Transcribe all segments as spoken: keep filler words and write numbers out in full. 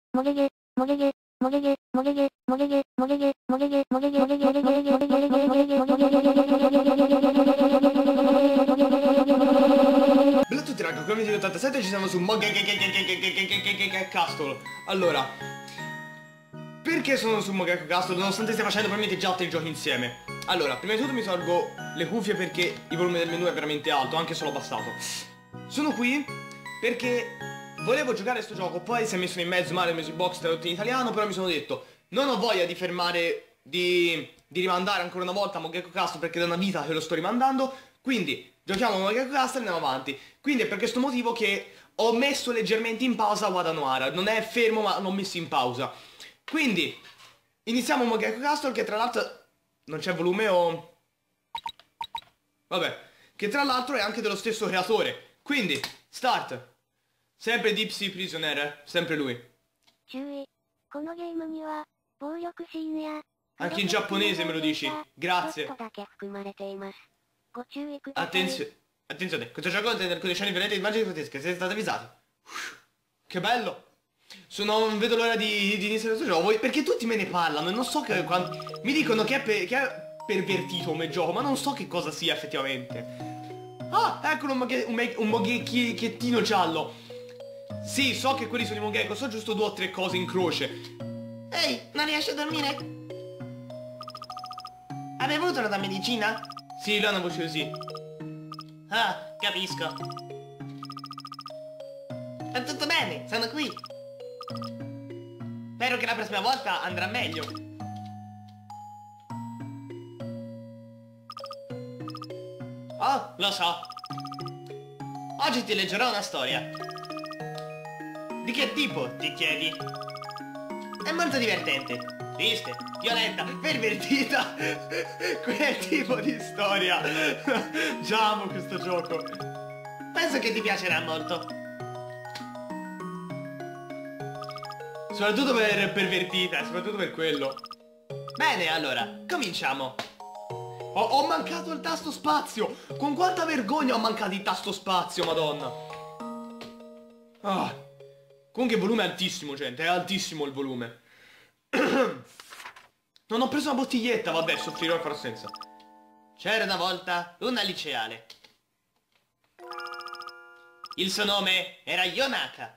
mogege, mogege, mogege, mogege, mogege, mogege, mogege, mogege, Bella a tutti raga, come video ottantasette ci siamo su Castle. Allora, perché sono su Mogeko Castle nonostante stia facendo probabilmente già altri giochi insieme? Allora, prima di tutto mi tolgo le cuffie perché il volume del menu è veramente alto, anche solo abbassato. Sono qui perché volevo giocare a sto gioco, poi si è messo in mezzo Mario Music Box tradotto in italiano, però mi sono detto non ho voglia di fermare, di, di rimandare ancora una volta Mogeko Castle perché da una vita che lo sto rimandando, quindi giochiamo a Mogeko Castle e andiamo avanti. Quindi è per questo motivo che ho messo leggermente in pausa Wadanohara, non è fermo ma l'ho messo in pausa. Quindi iniziamo Mogeko Castle, che tra l'altro non c'è volume o... vabbè, che tra l'altro è anche dello stesso creatore. Quindi, start. Sempre Deep Sea Prisoner, eh? Sempre lui. Anche in giapponese me lo dici. Grazie. Attenzione. Attenzione, questo gioco contiene condizioni violente e immagini grottesche, siete state avvisati. Che bello. Sono, non vedo l'ora di, di iniziare questo gioco, perché tutti me ne parlano e non so che... Quando, mi dicono che è, per, che è pervertito come gioco, ma non so che cosa sia effettivamente. Ah, eccolo un, moghe, un, un moghettino giallo. Sì, so che quelli sono i Mogeko, so giusto due o tre cose in croce. Ehi, non riesci a dormire? Hai bevuto una medicina? Sì, lui ha una voce così. Ah, capisco. È tutto bene, sono qui. Spero che la prossima volta andrà meglio. Oh, lo so. Oggi ti leggerò una storia. Di che tipo, ti chiedi? È molto divertente. Triste, violenta, pervertita. Quel tipo di storia. Già amo questo gioco. Penso che ti piacerà molto. Soprattutto per pervertita, soprattutto per quello. Bene, allora, cominciamo. Ho, ho mancato il tasto spazio. Con quanta vergogna ho mancato il tasto spazio, madonna. Ah. Comunque il volume è altissimo, gente, è altissimo il volume. Non ho preso una bottiglietta, vabbè, soffrirò e farò senza. C'era una volta una liceale. Il suo nome era Yonaka.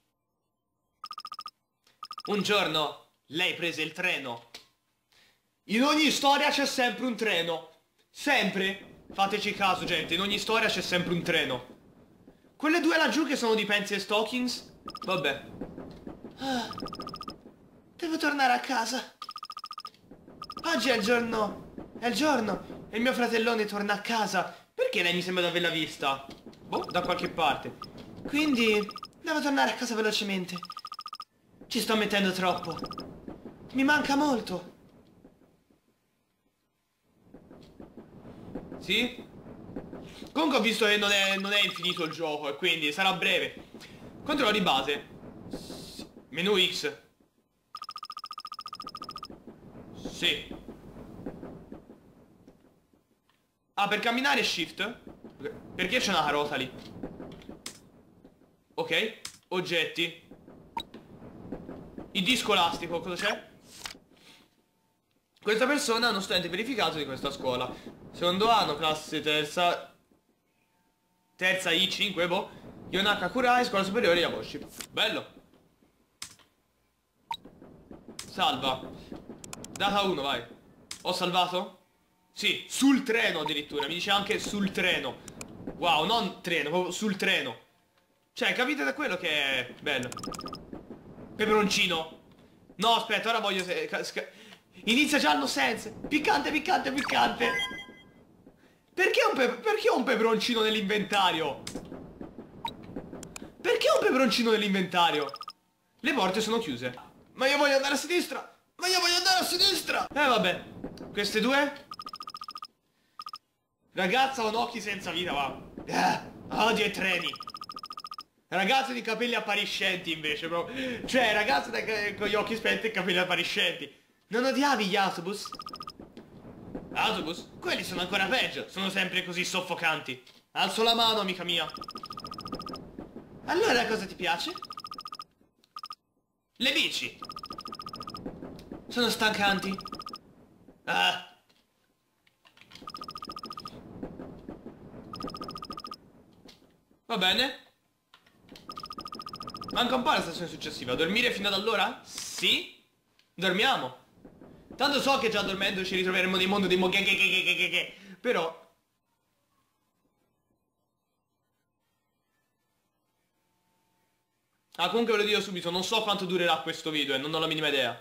Un giorno lei prese il treno. In ogni storia c'è sempre un treno. Sempre. Fateci caso, gente, in ogni storia c'è sempre un treno. Quelle due laggiù che sono di Pencil Stockings. Vabbè. Ah, devo tornare a casa. Oggi è il giorno. È il giorno. E il mio fratellone torna a casa. Perché lei mi sembra di averla vista? Boh, da qualche parte. Quindi devo tornare a casa velocemente. Ci sto mettendo troppo. Mi manca molto. Sì? Comunque ho visto che non è, non è infinito il gioco e quindi sarà breve. Controllo di base. Menu X. Sì. Ah, per camminare Shift. Perché c'è una carota lì? Ok. Oggetti. Il disco elastico, cosa c'è? Questa persona è uno studente verificato di questa scuola. Secondo anno, classe terza. Terza I cinque, boh. Yonaka Kurai, scuola superiore Yaboshi. Bello. Salva. Data uno, vai. Ho salvato? Sì, sul treno addirittura. Mi dice anche sul treno. Wow, non treno, proprio sul treno. Cioè, capite da quello che è bello. Peperoncino. No, aspetta, ora voglio... Inizia già no sense. Piccante, piccante, piccante. Perché un, pe perché un peperoncino nell'inventario? Perché un peperoncino nell'inventario? Le porte sono chiuse. Ma io voglio andare a sinistra. Ma io voglio andare a sinistra. Eh vabbè. Queste due. Ragazza con occhi senza vita, va. Ah, odio i treni. Ragazzo di capelli appariscenti invece, proprio. Cioè, ragazzo con gli occhi spenti e capelli appariscenti. Non odiavi gli autobus? Autobus? Quelli sono ancora peggio, sono sempre così soffocanti. Alzo la mano, amica mia. Allora cosa ti piace? Le bici. Sono stancanti. Ah. Va bene. Manca un po' la stazione successiva. Dormire fino ad allora? Sì. Dormiamo. Tanto so che già dormendo ci ritroveremo nel mondo dei mo... Però... Ah, comunque ve lo dico subito, non so quanto durerà questo video e non ho la minima idea.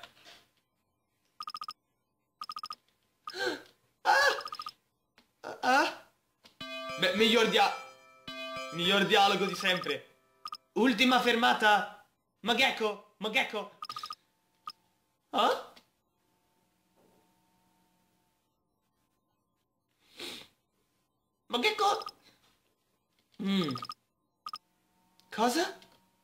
Ah! Ah! Beh, miglior dia... Miglior dialogo di sempre. Ultima fermata. Magecko, Magecko. Ah? Magecko? Mm. Cosa?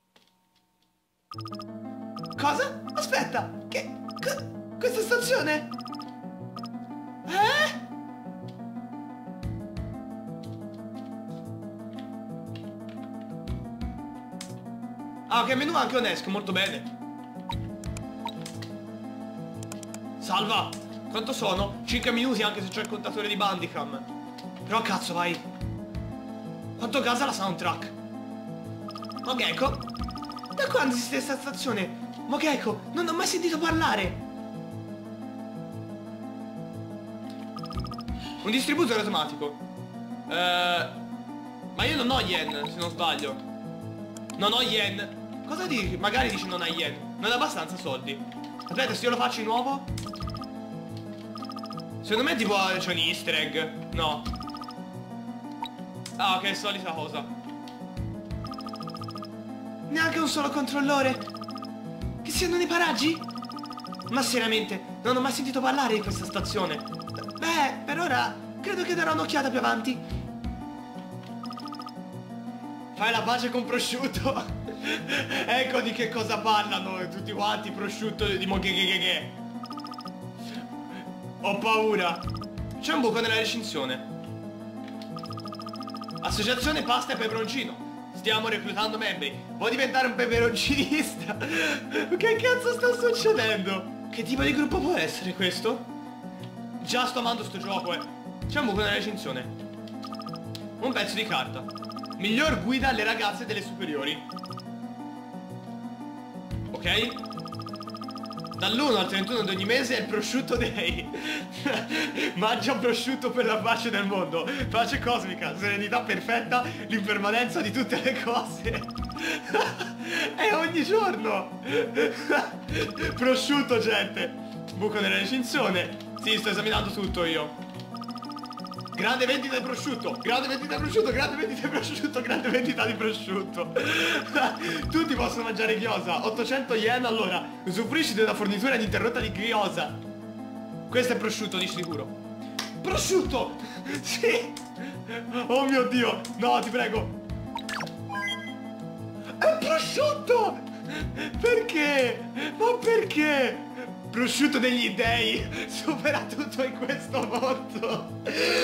Cosa? Aspetta! Che... co- questa stazione? Eh? Ah, ok, menu anche onesco, molto bene. Salva! Quanto sono? cinque minuti anche se c'è il contatore di Bandicam. Però cazzo, vai. Quanto gasa la soundtrack? Ok, ecco. Da quando esiste questa stazione? Mogeko, non ho mai sentito parlare. Un distributore automatico. Eh, ma io non ho yen, se non sbaglio. Non ho yen. Cosa dici? Magari dici non hai yen. Non ho abbastanza soldi. Aspetta, se io lo faccio di nuovo. Secondo me tipo c'è un easter egg. No. Ah, ok, solita cosa. Neanche un solo controllore. Che siano nei paraggi? Ma seriamente, non ho mai sentito parlare di questa stazione. Beh, per ora credo che darò un'occhiata più avanti. Fai la pace con prosciutto. Ecco di che cosa parlano tutti quanti, prosciutto di mogheghegheghe. Ho paura. C'è un buco nella recinzione. Associazione pasta e peperoncino. Stiamo reclutando membri. Vuoi diventare un peperoncinista? Che cazzo sta succedendo? Che tipo di gruppo può essere questo? Già sto amando sto gioco, eh. C'è un buco nella recinzione. Un pezzo di carta. Miglior guida alle ragazze delle superiori. Ok? Dall'uno al trentuno di ogni mese è il prosciutto day. Mangia un prosciutto per la pace del mondo. Pace cosmica, serenità perfetta, l'impermanenza di tutte le cose. È ogni giorno. Prosciutto, gente. Buco nella recinzione. Sì, sto esaminando tutto io. Grande vendita di prosciutto, grande vendita di prosciutto, grande vendita di prosciutto, grande vendita di prosciutto. Tutti possono mangiare gyoza. ottocento yen allora. Usufruisci di una fornitura ininterrotta di gyoza. Questo è prosciutto di sicuro. Prosciutto! Sì! Oh mio Dio! No, ti prego! È prosciutto! Perché? Ma perché? Prosciutto degli dei supera tutto in questo mondo.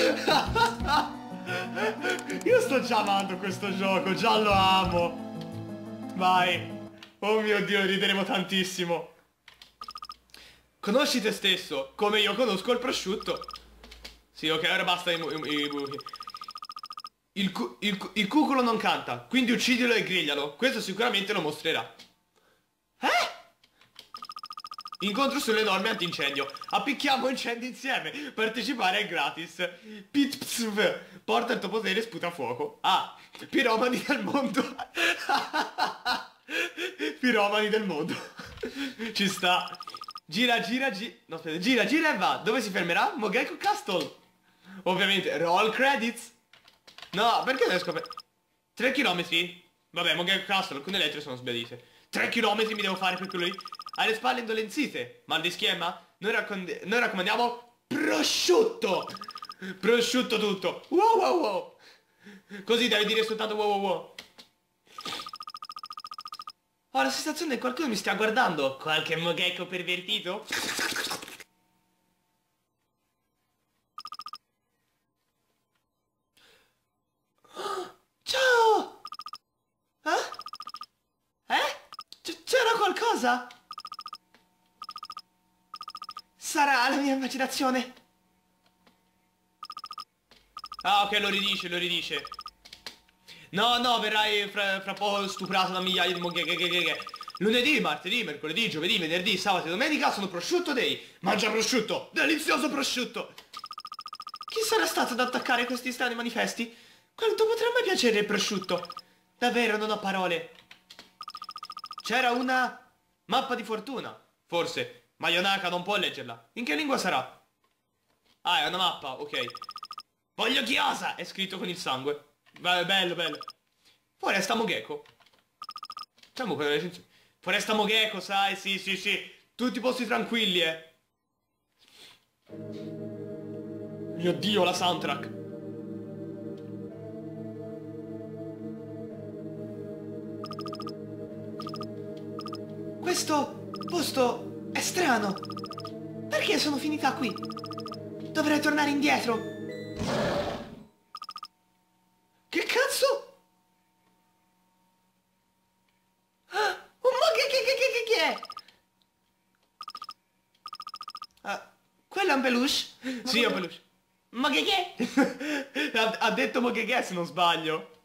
Io sto già amando questo gioco, già lo amo. Vai. Oh mio Dio, rideremo tantissimo. Conosci te stesso, come io conosco il prosciutto. Sì, ok, ora basta i, i, i buchi. Il, cu il, cu il cuculo non canta, quindi uccidilo e griglialo. Questo sicuramente lo mostrerà. Eh? Incontro sulle norme antincendio. Appicchiamo incendi insieme. Partecipare è gratis. Pitpsv. Porta il tuo potere e sputa fuoco. Ah, piromani del mondo. Piromani del mondo. Ci sta. Gira, gira, gira. No, aspetta. Gira, gira e va. Dove si fermerà? Mogeko Castle. Ovviamente. Roll credits. No, perché non riesco a... tre chilometri? Vabbè, Mogeko Castle. Alcune lettere sono sbiadite. tre chilometri mi devo fare per quello lì. Alle spalle indolenzite. Mal di schiena? Noi, noi raccomandiamo prosciutto. Prosciutto tutto. Wow wow wow. Così devi dire soltanto wow wow wow. Ho la sensazione che qualcuno mi stia guardando. Qualche Mogeko pervertito? Ciao. Eh? Eh? C'era qualcosa? Sarà la mia immaginazione. Ah, ok, lo ridice, lo ridice. No, no, verrai fra, fra poco stuprato da migliaia di moghe. Lunedì, martedì, mercoledì, giovedì, venerdì, sabato e domenica sono prosciutto day. Mangia prosciutto, delizioso prosciutto. Chi sarà stato ad attaccare questi strani manifesti? Quanto potrà mai piacere il prosciutto? Davvero non ho parole. C'era una mappa di fortuna. Forse, ma Yonaka non può leggerla. In che lingua sarà? Ah, è una mappa, ok. Voglio chiosa! È scritto con il sangue. Beh, bello, bello. Foresta Mogeko. Facciamo quella recensione. Foresta Mogeko, sai, sì, sì, sì. Tutti posti tranquilli, eh. Mio Dio, la soundtrack. Questo posto è strano. Perché sono finita qui? Dovrei tornare indietro. Che cazzo? Quello è un peluche? Sì, è un peluche. Ma che che? ha, ha detto ma che che se non sbaglio.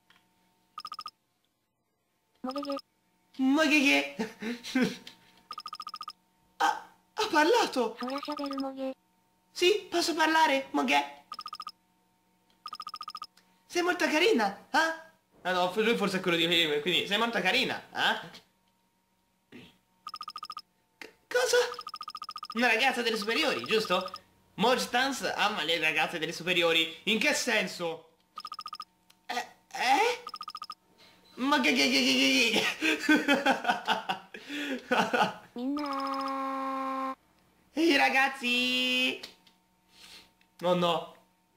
Ma che che? Ma che che? ha, ha parlato. Ora sapere mo che. Sì, posso parlare, ma che? Sei molto carina, eh? Ah no, lui forse è quello di prima, quindi sei molto carina, eh? C cosa? Una ragazza delle superiori, giusto? Mojstans ama le ragazze delle superiori. In che senso? Eh? Eh? Ma che che che che che Minna. Ehi ragazzi! Oh no!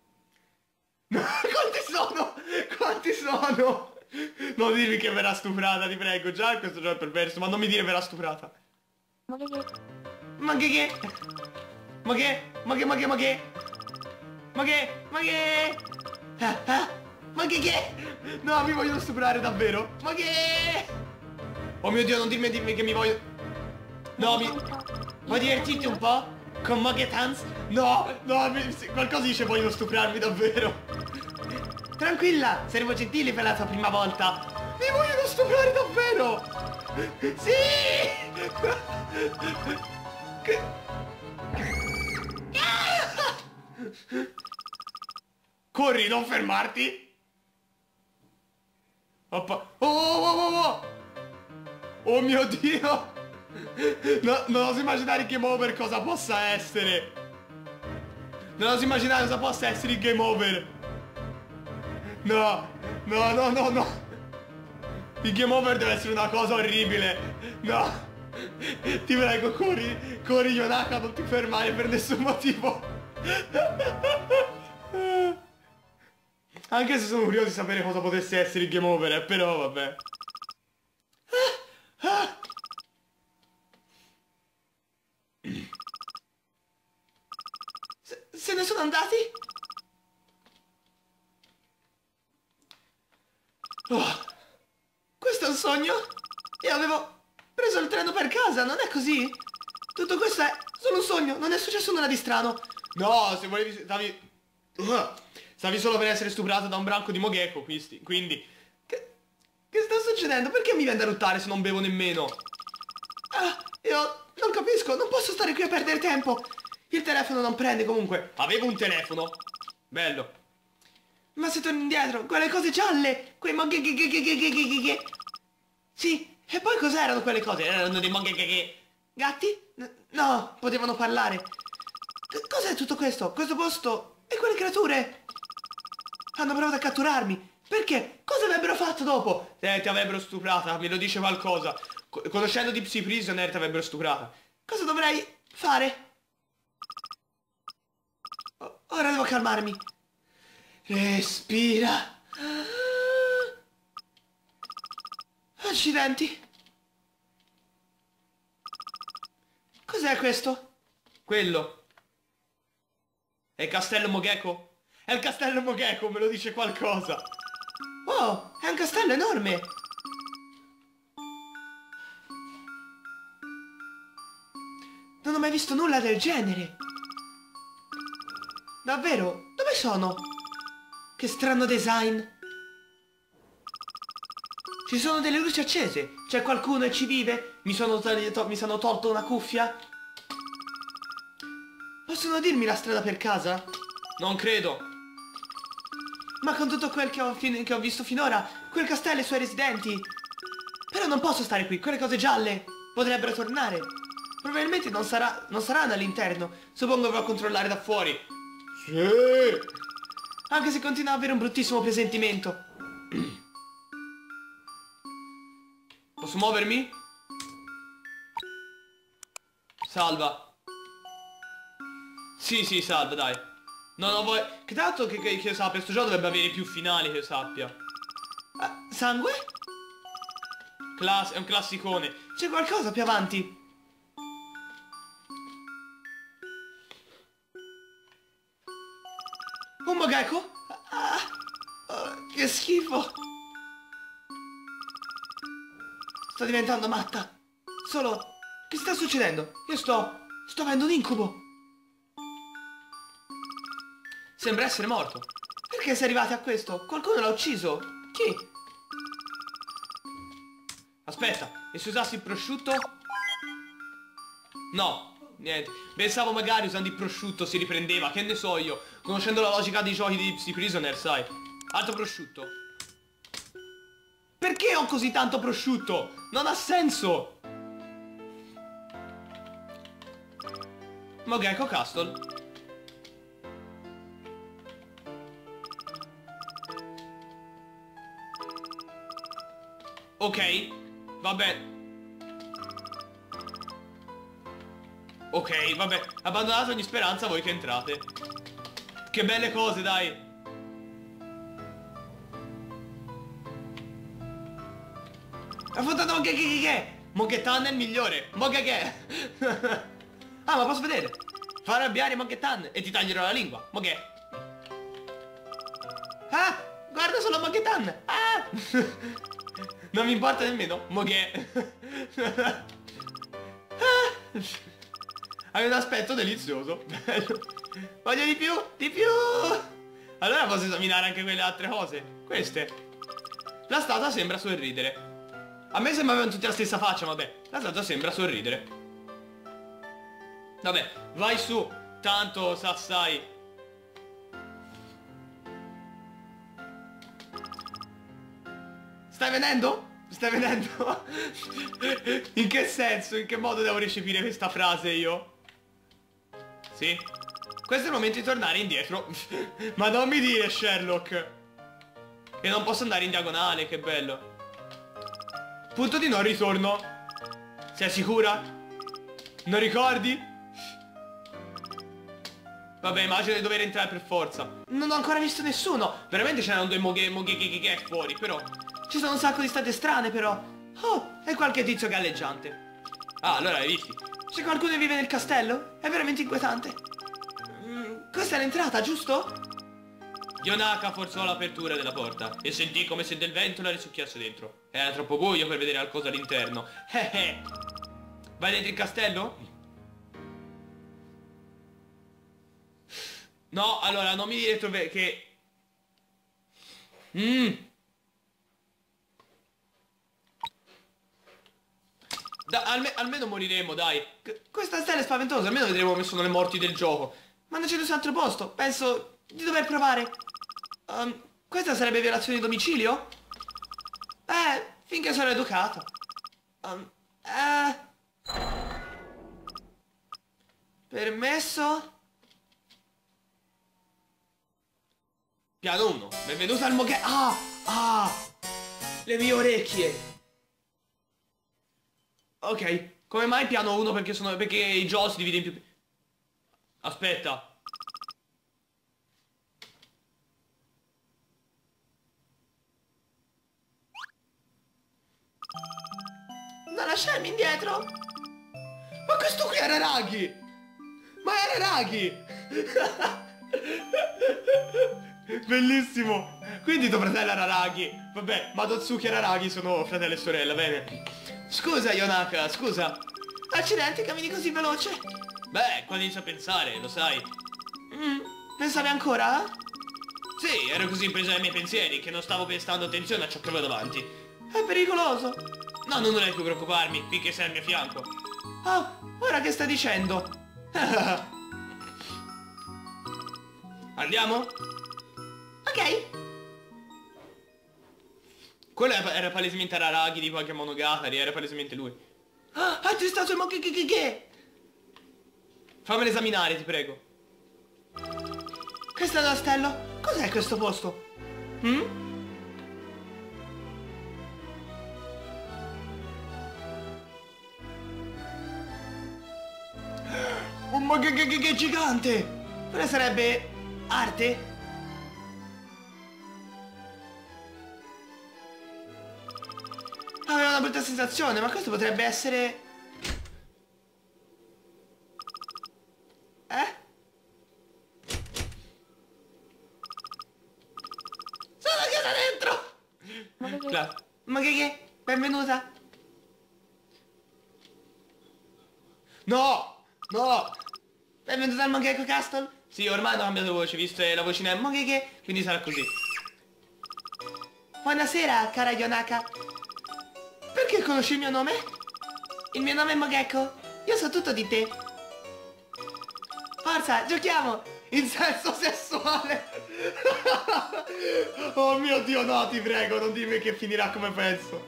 Quanti sono? Quanti sono? Non dirmi che verrà stuprata, ti prego. Già questo gioco è perverso, ma non mi dire verrà stuprata. Ma che che? Ma che che? Ma che? Ma che? Ma che? Ma che? Ma che? Ma che? Ah, ah, ma che che? No, mi vogliono stuprare davvero. Ma che? Oh mio Dio, non dimmi, dimmi che mi voglio... No, mi... Vuoi divertirti un po'? Con Mogetans? No, no, mi... qualcosa dice vogliono stuprarmi davvero. Tranquilla, saremo gentili per la tua prima volta. Mi vogliono stuprare davvero. Sì! Che... Corri, non fermarti. Oppa. Oh, oh, oh, oh, oh. Oh mio Dio. No, non oso immaginare il game over cosa possa essere. Non oso immaginare cosa possa essere il game over. No, no, no, no, no. Il game over deve essere una cosa orribile. No. Ti prego, corri, corri Yonaka, non ti fermare per nessun motivo. Anche se sono curioso di sapere cosa potesse essere il game over, eh, però vabbè. Se, se ne sono andati? Oh, questo è un sogno? Io avevo preso il treno per casa, non è così? Tutto questo è solo un sogno, non è successo nulla di strano. No, se volevi... stavi... Uh, stavi solo per essere stuprato da un branco di Mogeko, quindi... quindi... Che, che sta succedendo? Perché mi viene da ruttare se non bevo nemmeno? Ah, io non capisco, non posso stare qui a perdere tempo. Il telefono non prende comunque. Avevo un telefono. Bello. Ma se torni indietro, quelle cose gialle, quei Moghe... Sì, e poi cos'erano quelle cose? Erano dei Moghe... Gatti? N no, potevano parlare. Cos'è tutto questo? Questo posto? E quelle creature? Hanno provato a catturarmi. Perché? Cosa avrebbero fatto dopo? Eh, ti avrebbero stuprata, mi lo dice qualcosa. Co conoscendo Deep Sea Prisoner ti avrebbero stuprata. Cosa dovrei fare? O ora devo calmarmi. Respira. Accidenti. Cos'è questo? Quello. È il castello Mogeko? È il castello Mogeko, me lo dice qualcosa. Oh, è un castello enorme. Non ho mai visto nulla del genere. Davvero? Dove sono? Che strano design. Ci sono delle luci accese. C'è qualcuno e ci vive? Mi sono, to mi sono tolto una cuffia? Possono dirmi la strada per casa? Non credo. Ma con tutto quel che ho, che ho visto finora, quel castello e i suoi residenti. Però non posso stare qui, quelle cose gialle potrebbero tornare. Probabilmente non, sarà, non saranno all'interno. Suppongo dovrò controllare da fuori. Sì. Anche se continuo ad avere un bruttissimo presentimento. Posso muovermi? Salva. Sì, sì, salva, dai. No, no, vuoi... Che tanto che, che, che io sappia, sto gioco dovrebbe avere più finali che io sappia. Ah, sangue? Class è un classicone. C'è qualcosa più avanti. Un mogeko? Ah, oh, che schifo. Sto diventando matta. Solo... Che sta succedendo? Io sto... Sto avendo un incubo. Sembra essere morto. Perché sei arrivati a questo? Qualcuno l'ha ucciso? Chi? Aspetta, e se usassi il prosciutto? No, niente. Pensavo magari usando il prosciutto si riprendeva, che ne so io. Conoscendo la logica dei giochi di, di Prisoner, sai. Altro prosciutto. Perché ho così tanto prosciutto? Non ha senso. Mogeko Castle. Ok, vabbè. Ok, vabbè. Abbandonate ogni speranza voi che entrate. Che belle cose, dai. Ha votato Mogekeke! Mogetan è il migliore. Mogege. Ah, ma posso vedere? Fa arrabbiare Mogetan e ti taglierò la lingua. Moghe. Ah! Guarda solo Mogetan! Ah! Non mi importa nemmeno. Moghe. Hai un aspetto delizioso. Voglio di più! Di più! Allora posso esaminare anche quelle altre cose. Queste. La statua sembra sorridere. A me sembra avevano tutti la stessa faccia, vabbè. La statua sembra sorridere. Vabbè, vai su. Tanto sassai. Stai venendo? Stai venendo? In che senso? In che modo devo recepire questa frase io? Sì? Questo è il momento di tornare indietro. Ma non mi dire, Sherlock. E non posso andare in diagonale, che bello. Punto di non ritorno. Sei sicura? Non ricordi? Vabbè, immagino di dover entrare per forza. Non ho ancora visto nessuno. Veramente c'erano due moghe moghe che che fuori, però. Ci sono un sacco di strade strane, però. Oh, e qualche tizio galleggiante. Ah, allora hai visti. C'è qualcuno che vive nel castello? È veramente inquietante. Mm, questa è l'entrata, giusto? Yonaka forzò l'apertura della porta e sentì come se del vento la risucchiasse dentro. Era troppo buio per vedere qualcosa all'interno. Eh eh. Vai dentro il castello? No, allora non mi dire che... Mmm. Da, alme almeno moriremo, dai. C questa stella è spaventosa, almeno vedremo come sono le morti del gioco. Ma non c'è nessun altro posto. Penso di dover provare. Um, questa sarebbe violazione di domicilio? Eh, finché sono educato. Um, eh... Permesso? Piano uno. Benvenuto al Moghe... Ah! Ah! Le mie orecchie! Ok, come mai piano uno? Perché sono. Perché i giochi si divide in più. Aspetta. Non lasciarmi indietro! Ma questo qui era Raghi! Ma era Raghi! Bellissimo! Quindi tuo fratello era Raghi. Vabbè, Madotsuki e Raragi sono fratello e sorella, bene. Scusa Yonaka, scusa. Accidenti, cammini così veloce. Beh, quando inizio a pensare, lo sai. Mm, pensavi ancora? Sì, ero così preso dai miei pensieri che non stavo prestando attenzione a ciò che avevo davanti. È pericoloso. No, non dovrei più preoccuparmi, finché sei al mio fianco. Oh, ora che stai dicendo? Andiamo? Ok. Quello era era palesemente Araragi di qualche Monogatari, era palesemente lui. Ah, hai tristato il mo che che che che? Fammelo esaminare, ti prego. Questo è l'ostello. Cos'è questo posto? Mm? Un ma che, che, che, che gigante! Quella sarebbe arte? Aveva una brutta sensazione, ma questo potrebbe essere... Eh? Sono chiusa dentro! Cla- Ma che che? Benvenuta! No! No! Benvenuta al Monkey Castle! Sì, ormai hanno cambiato voce, visto che la vocina è Ma che che? quindi sarà così. Buonasera, cara Yonaka. Perché conosci il mio nome? Il mio nome è Mogeko. Io so tutto di te. Forza, giochiamo! In senso sessuale! Oh mio Dio, no, ti prego, non dimmi che finirà come penso.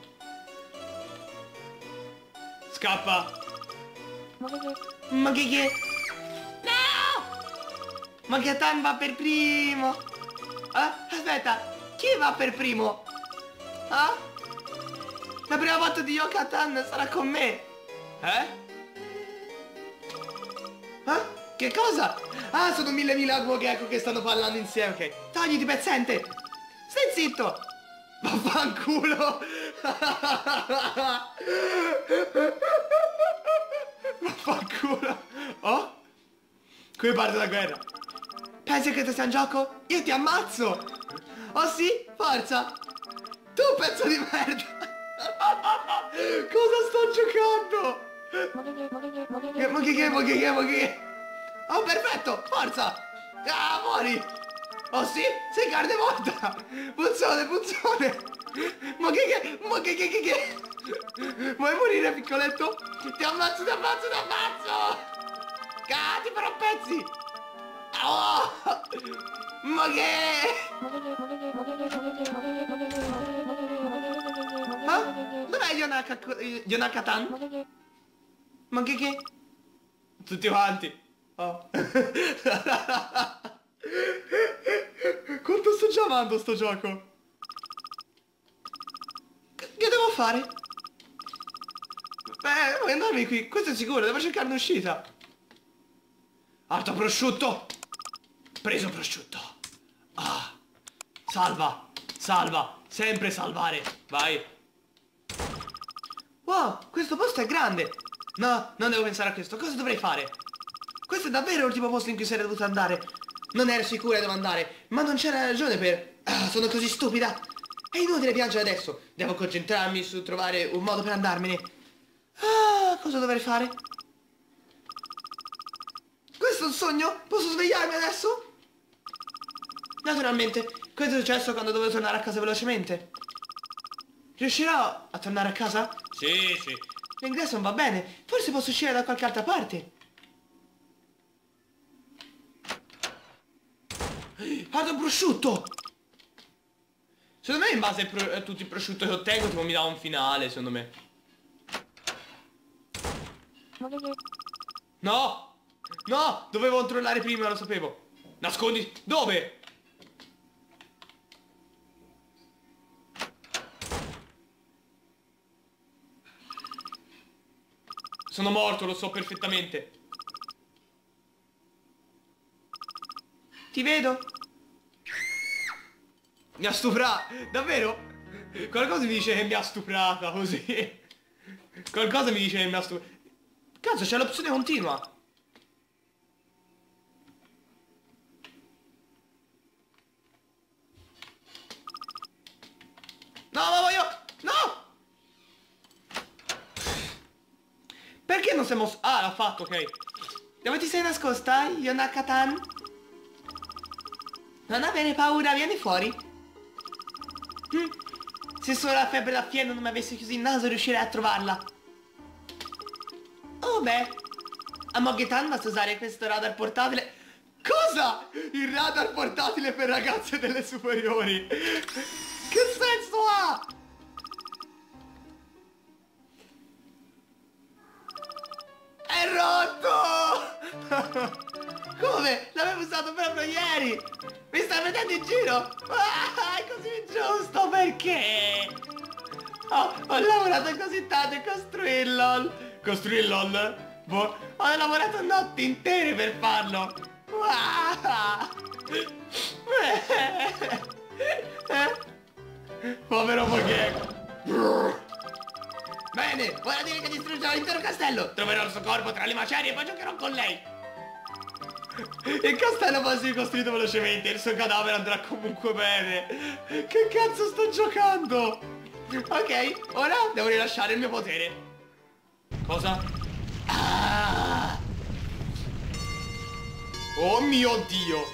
Scappa! Ma che che? No! Ma che Tan va per primo! Ah, aspetta, chi va per primo? Ah? La prima volta di Yokatan sarà con me! Eh? Ah? Che cosa? Ah, sono mille mila Mogeko che stanno parlando insieme. Ok. Togliti, pezzente! Stai zitto! Vaffanculo! Vaffanculo! Oh? Qui parte la guerra. Pensi che ti sia in gioco? Io ti ammazzo! Oh sì? Forza! Tu pezzo di merda! Cosa sto giocando? Che, ma che che, ma che che, ma che che? Oh, perfetto! Forza! Ah, muori! Oh sì? Sei carne morta! Puzzone, puzzone! Ma che che, ma che che che che? Vuoi morire, piccoletto? Ti ammazzo, ti ammazzo, ti ammazzo! Ah, ti farò pezzi! Oh! Ma che? Ah? Dov'è Yonaka, Yonaka-tan? Ma che che? Tutti quanti. Oh. Quanto sto già amando sto gioco? Che devo fare? Beh, vuoi andarmi qui? Questo è sicuro, devo cercare un'uscita. Alto prosciutto! Preso prosciutto! Ah! Salva! Salva! Sempre salvare! Vai! Wow, questo posto è grande. No, non devo pensare a questo. Cosa dovrei fare? Questo è davvero l'ultimo posto in cui sarei dovuto andare. Non ero sicura dove andare, ma non c'era ragione per... Ah, sono così stupida. È inutile piangere adesso. Devo concentrarmi su trovare un modo per andarmene. Ah, cosa dovrei fare? Questo è un sogno? Posso svegliarmi adesso? Naturalmente, questo è successo quando dovevo tornare a casa velocemente. Riuscirò a tornare a casa? Sì, sì. L'ingresso non va bene. Forse posso uscire da qualche altra parte. Guarda un prosciutto! Secondo me in base pro- a tutti i prosciutto che ottengo tipo mi dà un finale, secondo me. No! No! Dovevo controllare prima, lo sapevo. Nascondi... Dove? Sono morto, lo so perfettamente. Ti vedo? Mi ha stuprato. Davvero? Qualcosa mi dice che mi ha stuprata così. Qualcosa mi dice che mi ha stuprata. Cazzo, c'è l'opzione continua. No, ma voglio... No! Perché non si è mosso? Ah, l'ha fatto, ok. Dove ti sei nascosta, Yonaka-tan? Non avere paura, vieni fuori. Hm. Se solo la febbre da fieno non mi avesse chiuso il naso riuscirei a trovarla. Oh beh. A Moggetan basta usare questo radar portatile. Cosa? Il radar portatile per ragazze delle superiori? Che senso ha? È rotto! Come? L'avevo usato proprio ieri! Mi stai vedendo in giro? Ah, è così ingiusto, perché? Oh, ho lavorato così tanto a costruirlo! Costruirlo? Boh, ho lavorato notti intere per farlo! Ah! Povero Mogeko! Bene, vuole dire che distruggerò l'intero castello! Troverò il suo corpo tra le macerie e poi giocherò con lei! Il castello può essere costruito velocemente, il suo cadavere andrà comunque bene! Che cazzo sto giocando? Ok, ora devo rilasciare il mio potere. Cosa? Ah! Oh mio Dio!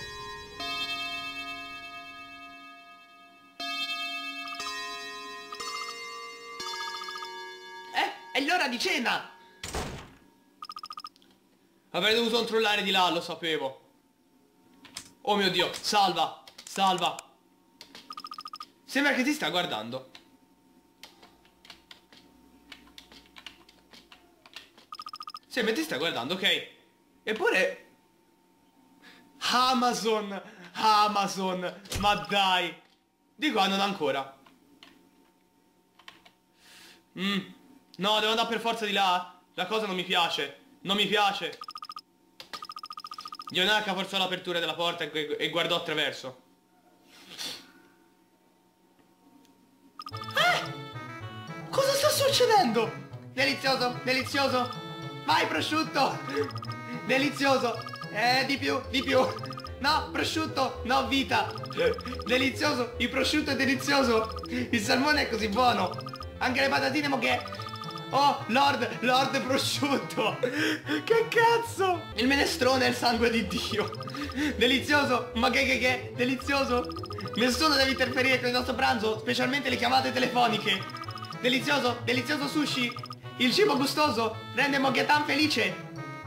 Eh, è l'ora di cena! Avrei dovuto controllare di là, lo sapevo. Oh mio Dio, salva, salva. Sembra che ti sta guardando. Sembra che ti sta guardando, ok. Eppure... Amazon, Amazon, ma dai. Di qua non ancora. Mm. No, devo andare per forza di là. La cosa non mi piace. Non mi piace. Yonaka forzò l'apertura della porta e, e guardò attraverso. Eh? Cosa sta succedendo? Delizioso, delizioso. Vai prosciutto. Delizioso. Eh, di più, di più. No, prosciutto, no, vita. Delizioso, il prosciutto è delizioso. Il salmone è così buono. Anche le patatine moche. Oh, Lord, Lord prosciutto. Che cazzo? Il minestrone è il sangue di Dio. Delizioso, ma che che che? Delizioso. Nessuno deve interferire con il nostro pranzo, specialmente le chiamate telefoniche. Delizioso, delizioso sushi. Il cibo gustoso rende Moggetan felice.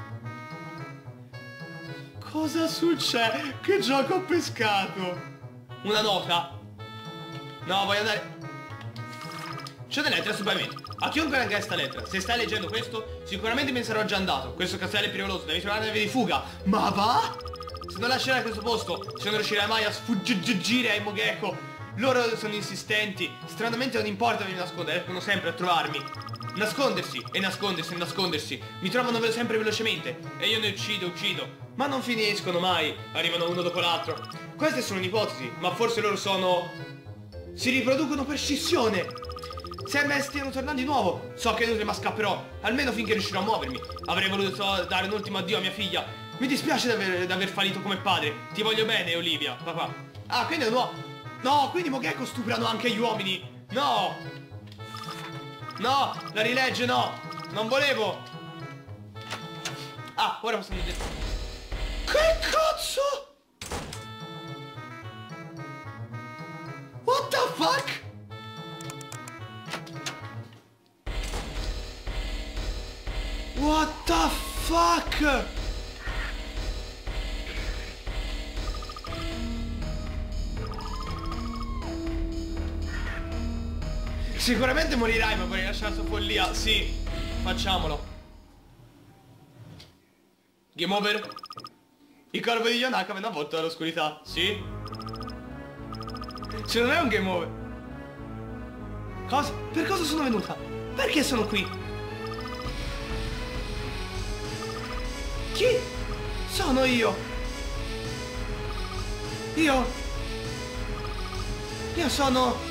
Cosa succede? Che gioco ho pescato? Una nota? No, voglio andare... C'è delle lettere sul pavimento. A chiunque legga questa lettera, se stai leggendo questo, sicuramente me ne sarò già andato. Questo castello è pericoloso, devi trovare una via di fuga. Ma va? Se non lascerai questo posto, se non riuscirai mai a sfuggire ai Mogeko. Loro sono insistenti. Stranamente non importa dove mi nascondere, riescono sempre a trovarmi. Nascondersi, e nascondersi, e nascondersi. Mi trovano sempre velocemente. E io ne uccido, uccido. Ma non finiscono mai. Arrivano uno dopo l'altro. Queste sono un'ipotesi, ma forse loro sono... Si riproducono per scissione. Sembra che stiano tornando di nuovo. So che è inutile ma scapperò. Almeno finché riuscirò a muovermi. Avrei voluto dare un ultimo addio a mia figlia. Mi dispiace di aver, di aver fallito come padre. Ti voglio bene, Olivia, papà. Ah, quindi è un uomo. No, quindi Mogeko stuprano anche gli uomini. No. No, la rilegge no. Non volevo. Ah, ora possiamo dire. Che cazzo? What the fuck? What the fuck? Sicuramente morirai, ma vorrei lasciare la tua follia. Sì, facciamolo. Game over? Il corpo di Yonaka venne avvolto dall'oscurità. Sì? Se non è un game over. Cosa? Per cosa sono venuta? Perché sono qui? Chi? Sono io. Io. Io sono...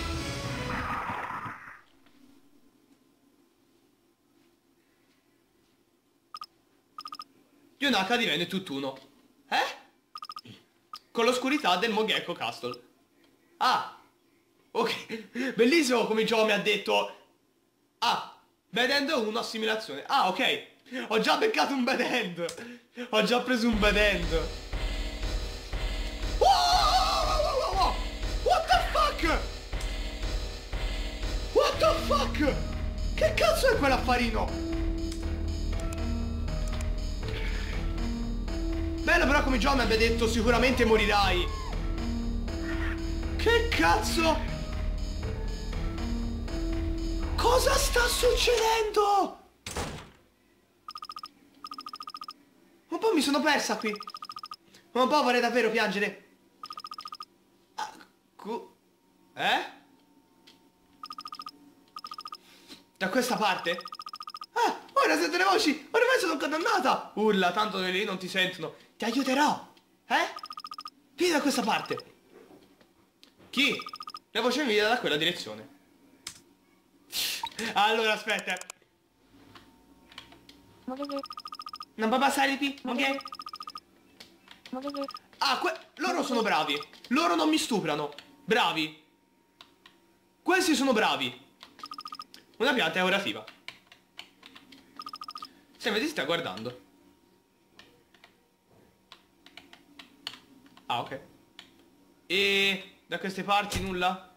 Yonaka divenne tutt'uno. Eh? Con l'oscurità del Mogeko Castle. Ah. Ok. Bellissimo come il gioco mi ha detto. Ah. Vedendo uno assimilazione. Ah, ok. Ho già beccato un bad end. Ho già preso un bad end. Oh, oh, oh, oh, oh. What the fuck? What the fuck? Che cazzo è quell'affarino? Bello però come John mi abbia detto sicuramente morirai. Che cazzo? Cosa sta succedendo? Un po' mi sono persa qui. Un po' vorrei davvero piangere. Ah, cu- eh? Da questa parte? Ah, ora sento le voci! Ormai sono condannata! Urla, tanto lì non ti sentono. Ti aiuterò! Eh? Vieni da questa parte! Chi? La voce mi viene da quella direzione. Allora, aspetta. Non puoi passare di qui, ok? Ah, que loro sono bravi. Loro non mi stuprano. Bravi. Questi sono bravi. Una pianta è orativa. Sembra ti sta guardando. Ah, ok. E da queste parti nulla?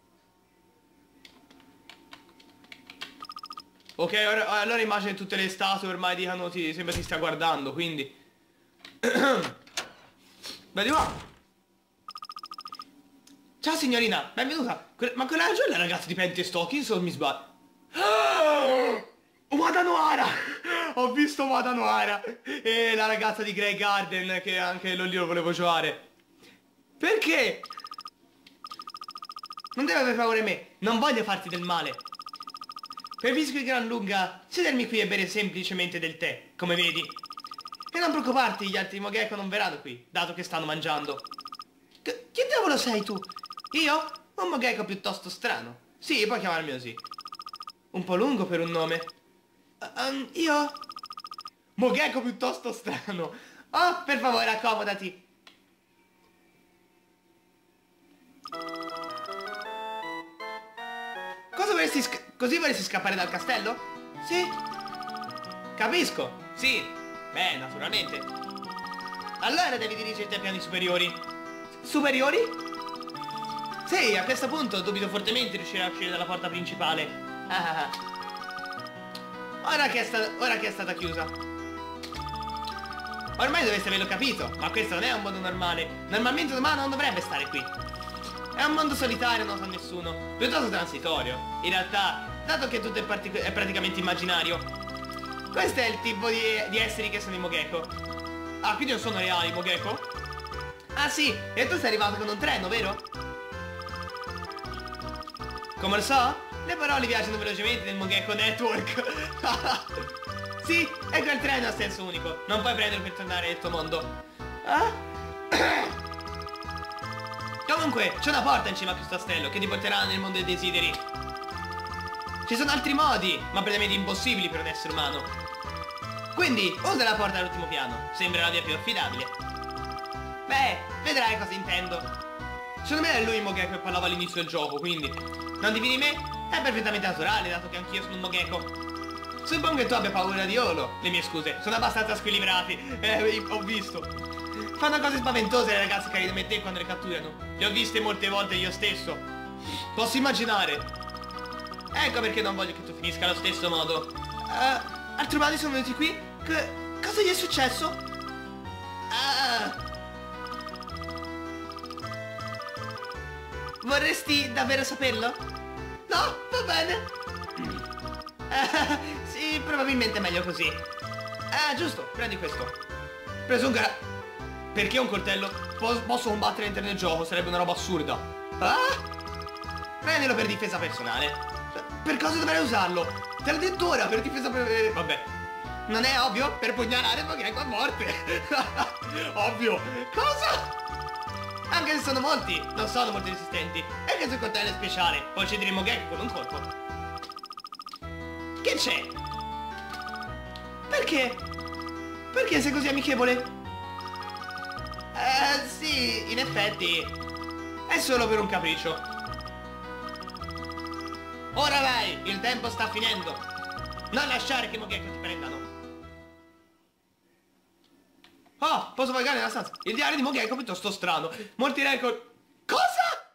Ok, ora, allora immagino che tutte le statue ormai dicano ti sembra ti sta guardando, quindi. Beh, di qua. Ciao signorina, benvenuta. Que ma quella giù è la ragazza di Panty e Stockings o mi sbaglio? Wada Noara! Ho visto Wada Noara! E la ragazza di Grey Garden che anche lì lo volevo giocare. Perché? Non deve aver paura di me, non voglio farti del male. Preferisco di gran lunga sedermi qui e bere semplicemente del tè, come vedi. E non preoccuparti, gli altri Mogeko non verranno qui, dato che stanno mangiando. Che, che diavolo sei tu? Io? Un Mogeko piuttosto strano. Sì, puoi chiamarmi così. Un po' lungo per un nome. Uh, um, io? Mogeko piuttosto strano. Oh, per favore, accomodati. Cosa vorresti sc- così vorresti scappare dal castello? Sì. Capisco. Sì. Beh, naturalmente. Allora devi dirigerti ai piani superiori. Superiori? Sì, a questo punto dubito fortemente riuscire a uscire dalla porta principale. Ah, ah, ah. Ora che è stata, ora che è stata chiusa. Ormai dovreste averlo capito, ma questo non è un mondo normale. Normalmente un umano non dovrebbe stare qui. È un mondo solitario, non sa nessuno, piuttosto transitorio. In realtà, dato che tutto è, è praticamente immaginario, questo è il tipo di, di esseri che sono i Mogeko. Ah, quindi non sono reali i Mogeko? Ah sì, e tu sei arrivato con un treno, vero? Come lo so? Le parole viaggiano velocemente nel Mogeko Network. Sì, è quel treno a senso unico. Non puoi prenderlo per tornare nel tuo mondo. Ah? Comunque, c'è una porta in cima a questo castello che ti porterà nel mondo dei desideri. Ci sono altri modi, ma praticamente impossibili per un essere umano. Quindi, usa la porta all'ultimo piano. Sembra la via più affidabile. Beh, vedrai cosa intendo. Secondo me è lui il Mogeko che parlava all'inizio del gioco, quindi non divini me? È perfettamente naturale, dato che anch'io sono un Mogeko. Suppongo che tu abbia paura di Olo. Le mie scuse, sono abbastanza squilibrati. Eh, ho visto. Fanno cose spaventose le ragazze carine come te quando le catturano. Le ho viste molte volte io stesso. Posso immaginare. Ecco perché non voglio che tu finisca allo stesso modo. Uh, altri umani sono venuti qui? Che... cosa gli è successo? Uh... Vorresti davvero saperlo? No? Va bene. Uh, sì, probabilmente è meglio così. Ah, giusto, prendi questo. Presungo... Perché un coltello? Pos posso combattere all'interno del gioco, sarebbe una roba assurda. Ah? Prendilo per difesa personale. Per cosa dovrei usarlo? Te l'ho detto ora, per difesa per... Vabbè. Non è ovvio? Per pugnalare Mogeko a morte. Ovvio. Cosa? Anche se sono molti, non sono molto resistenti. E che il coltello è speciale, può uccidere il Mogeko con un colpo. Che c'è? Perché? Perché sei così amichevole? Eh, sì, in effetti è solo per un capriccio. Ora vai, il tempo sta finendo. Non lasciare che i Mogeko ti prendano. Ah, posso pagare nella stanza. Il diario di Mogeko è piuttosto strano. Molti record... Cosa?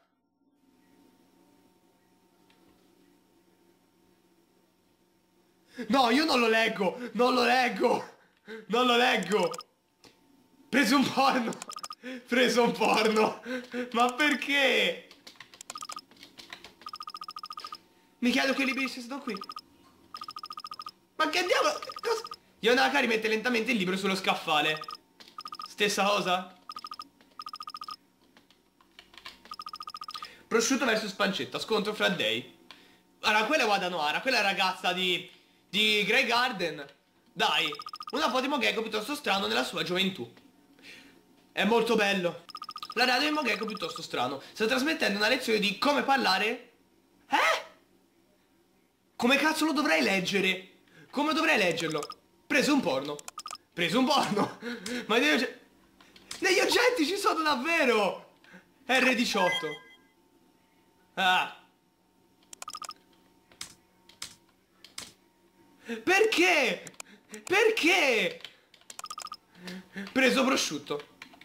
No, io non lo leggo. Non lo leggo. Non lo leggo. Preso un porno. Preso un porno. Ma perché? Mi chiedo che libri ci sono qui. Ma che diavolo? Cosa? Yonaka rimette lentamente il libro sullo scaffale. Stessa cosa? Prosciutto versus pancetta, scontro fra dei. Allora, quella è Wada Noara, quella è la ragazza di... di Grey Garden. Dai, una foto di Mogeko piuttosto strano nella sua gioventù. È molto bello. La radio di Mogeko piuttosto strano. Sta trasmettendo una lezione di come parlare... Eh? Come cazzo lo dovrei leggere? Come dovrei leggerlo? Preso un porno. Preso un porno. Ma negli, ogge... negli oggetti ci sono davvero. erre diciotto. Ah. Perché? Perché? Preso prosciutto.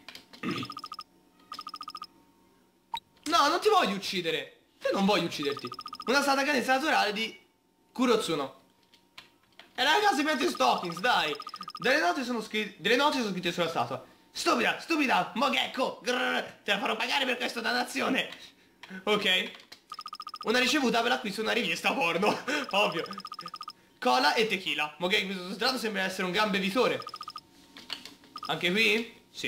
No, non ti voglio uccidere. Io non voglio ucciderti. Una stata cadenza naturale di Kurotsuno. E la casa piante stockings, dai. Delle note sono scritte. Delle note sono scritte sulla statua. Stupida, stupida, Mogeko. Grrr, te la farò pagare per questa dannazione. Ok. Una ricevuta per l'acquisto di una rivista porno. Ovvio. Cola e tequila. Mogeko questo strato sembra essere un gran bevitore. Anche qui? Sì.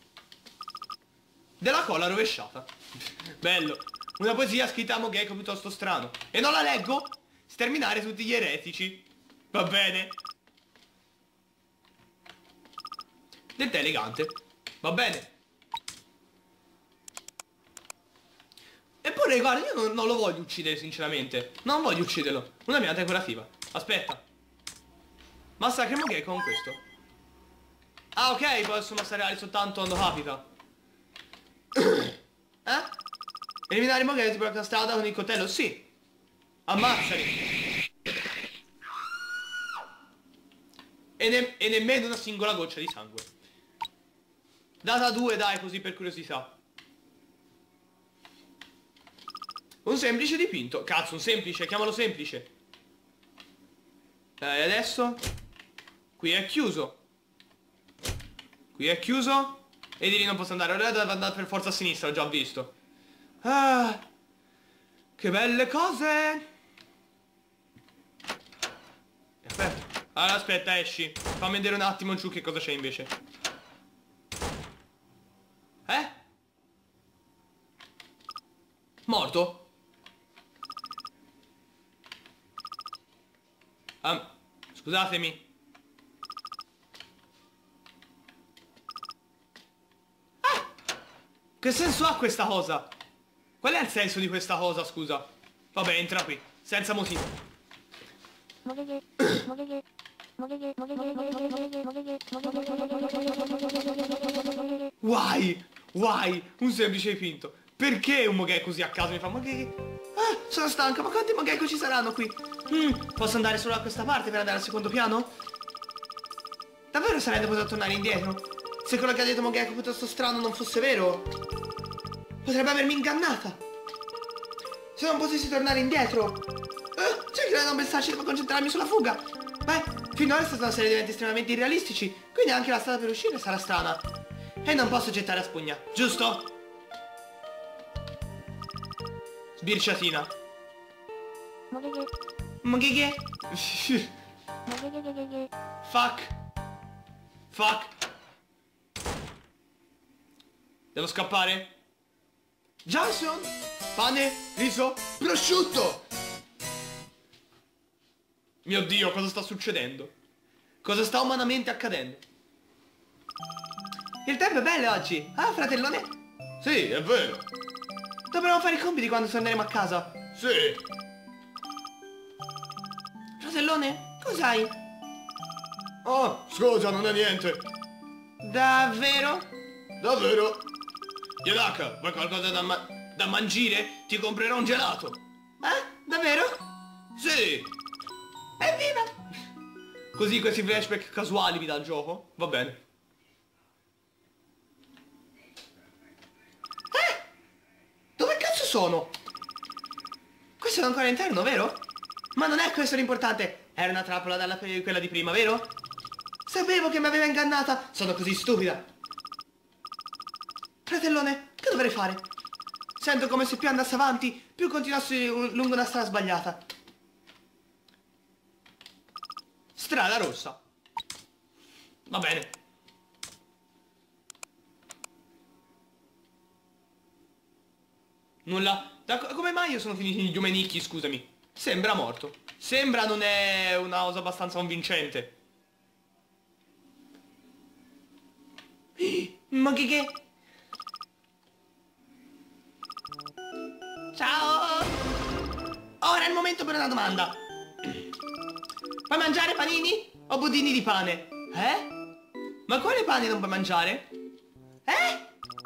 Della cola rovesciata. Bello. Una poesia scritta a Mogeko piuttosto strano. E non la leggo? Sterminare tutti gli eretici. Va bene. Dente elegante. Va bene. Eppure guarda, io non, non lo voglio uccidere sinceramente. Non voglio ucciderlo. Una pianta decorativa. Aspetta. Massacra Mogeko con questo. Ah ok, posso massacrare soltanto quando capita. Eh? Eliminare Mogeko per la strada con il coltello? Sì. Ammazzali. E, ne e nemmeno una singola goccia di sangue. Data due dai, così per curiosità. Un semplice dipinto. Cazzo, un semplice, chiamalo semplice. E eh, adesso? Qui è chiuso. Qui è chiuso. E di lì non posso andare. Ora devo andare per forza a sinistra, l'ho già visto. Ah, che belle cose. Aspetta. Allora aspetta, esci. Fammi vedere un attimo giù che cosa c'è invece. Eh? Morto? Um, scusatemi. Ah! Che senso ha questa cosa? Qual è il senso di questa cosa, scusa? Vabbè, entra qui, senza motivo. Why? Why? Un semplice dipinto. Perché un Mogeko così a caso mi fa Mogeko? Ah, sono stanca, ma quanti Mogeko ci saranno qui? Mm, posso andare solo a questa parte per andare al secondo piano? Davvero sarebbe potuto tornare indietro? Se quello che ha detto Mogeko piuttosto strano non fosse vero, potrebbe avermi ingannata. Se non potessi tornare indietro, eh, cercherò di non pensarci, devo concentrarmi sulla fuga. Beh, finora è stata una serie di eventi estremamente irrealistici, quindi anche la strada per uscire sarà strana. E non posso gettare a spugna, giusto? Sbirciatina. Mogege. Fuck. Fuck. Devo scappare? Johnson? Pane? Riso? Prosciutto! Mio Dio, cosa sta succedendo? Cosa sta umanamente accadendo? Il tempo è bello oggi. Ah, fratellone? Sì, è vero. Dovremo fare i compiti quando torneremo a casa. Sì. Fratellone, cos'hai? Oh, scusa, non è niente. Davvero? Davvero? Yonaka, vuoi qualcosa da, ma da mangiare? Ti comprerò un gelato. Eh? Davvero? Sì. Evviva! Così questi flashback casuali mi dà il gioco? Va bene. sono? Questo è ancora all'interno, vero? Ma non è questo l'importante. Era una trappola dalla quella di prima, vero? Sapevo che mi aveva ingannata. Sono così stupida. Fratellone, che dovrei fare? Sento come se più andassi avanti, più continuassi lungo una strada sbagliata. Strada rossa. Va bene. Nulla. Da, come mai io sono finito gli umenicchi, scusami? Sembra morto. Sembra non è una cosa abbastanza convincente. Ma che che? Ciao! Ora è il momento per una domanda. Puoi mangiare panini o budini di pane? Eh? Ma quale pane non puoi mangiare? Eh?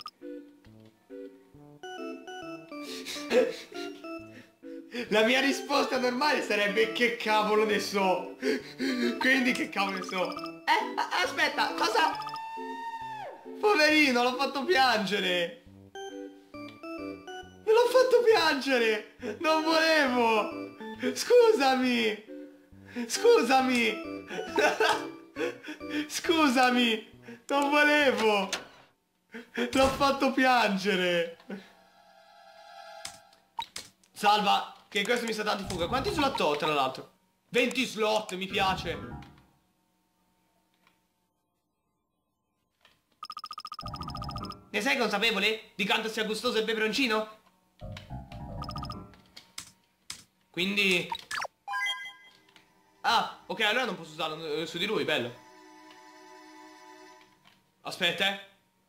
La mia risposta normale sarebbe che cavolo ne so. Quindi che cavolo ne so. Eh? A- aspetta, cosa? Poverino, l'ho fatto piangere. Me l'ho fatto piangere. Non volevo. Scusami. Scusami. Scusami. Non volevo. L'ho fatto piangere. Salva, che questo mi sa tanto di fuga. Quanti slot ho, tra l'altro? venti slot, mi piace. Ne sei consapevole di quanto sia gustoso il peperoncino? Quindi... Ah, ok, allora non posso usarlo su di lui, bello. Aspetta, eh.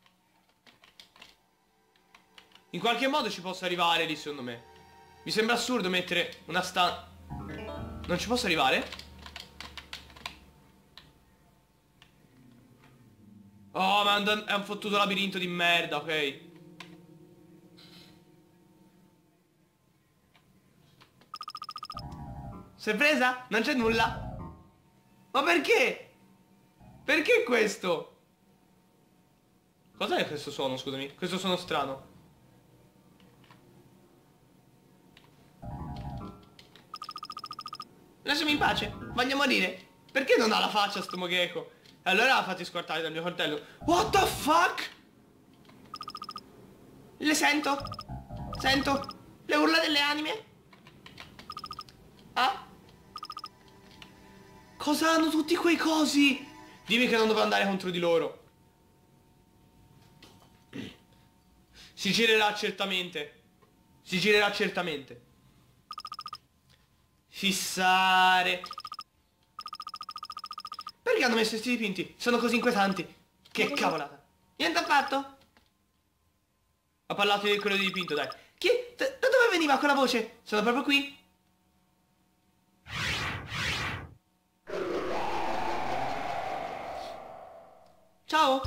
In qualche modo ci posso arrivare lì, secondo me. Mi sembra assurdo mettere una sta... Non ci posso arrivare? Oh, ma è un, è un fottuto labirinto di merda, ok. Si è presa? Non c'è nulla. Ma perché? Perché questo? Cos'è questo suono, scusami? Questo suono strano. Lasciami in pace, voglio morire. Perché non ha la faccia sto Mogeko? Allora fatti scortare dal mio coltello. What the fuck? Le sento. Sento le urla delle anime. Ah? Cosa hanno tutti quei cosi? Dimmi che non devo andare contro di loro. Si girerà certamente. Si girerà certamente. Fissare. Perché hanno messo questi dipinti? Sono così inquietanti. Che cavolata. Niente affatto. Ho parlato di quello di dipinto, dai. Chi? Da, da dove veniva quella voce? Sono proprio qui. Ciao.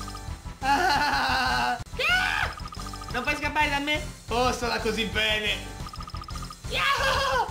Ah! Non puoi scappare da me? Oh, suona così bene. Yahoo!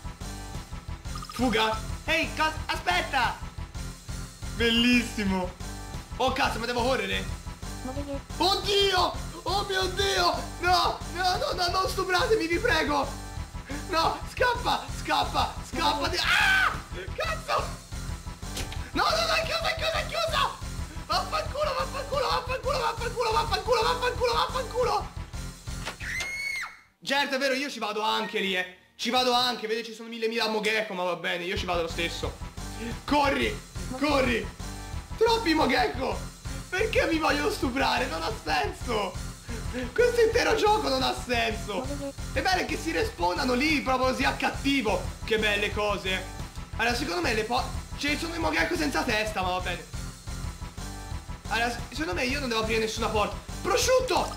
Fuga. Ehi, hey, aspetta. Bellissimo. Oh cazzo, ma devo correre. Oddio. Oh mio Dio. No, no, no, no, non stupratemi, vi prego. No, scappa, scappa, scappa di... Ah! Cazzo. No, no, no, è chiusa, è chiusa, è chiusa. Vaffanculo, vaffanculo, vaffanculo, vaffanculo, vaffanculo, vaffanculo, vaffanculo. Certo, è vero, io ci vado anche lì, eh. Ci vado anche, vedi ci sono mille mila Mogeko, ma va bene, io ci vado lo stesso. Corri, corri. Troppi Mogeko. Perché mi vogliono stuprare? Non ha senso. Questo intero gioco non ha senso. È bello che si respawnano lì proprio così a cattivo. Che belle cose. Allora, secondo me le po... Ci sono i Mogeko senza testa, ma va bene. Allora, secondo me io non devo aprire nessuna porta. Prosciutto!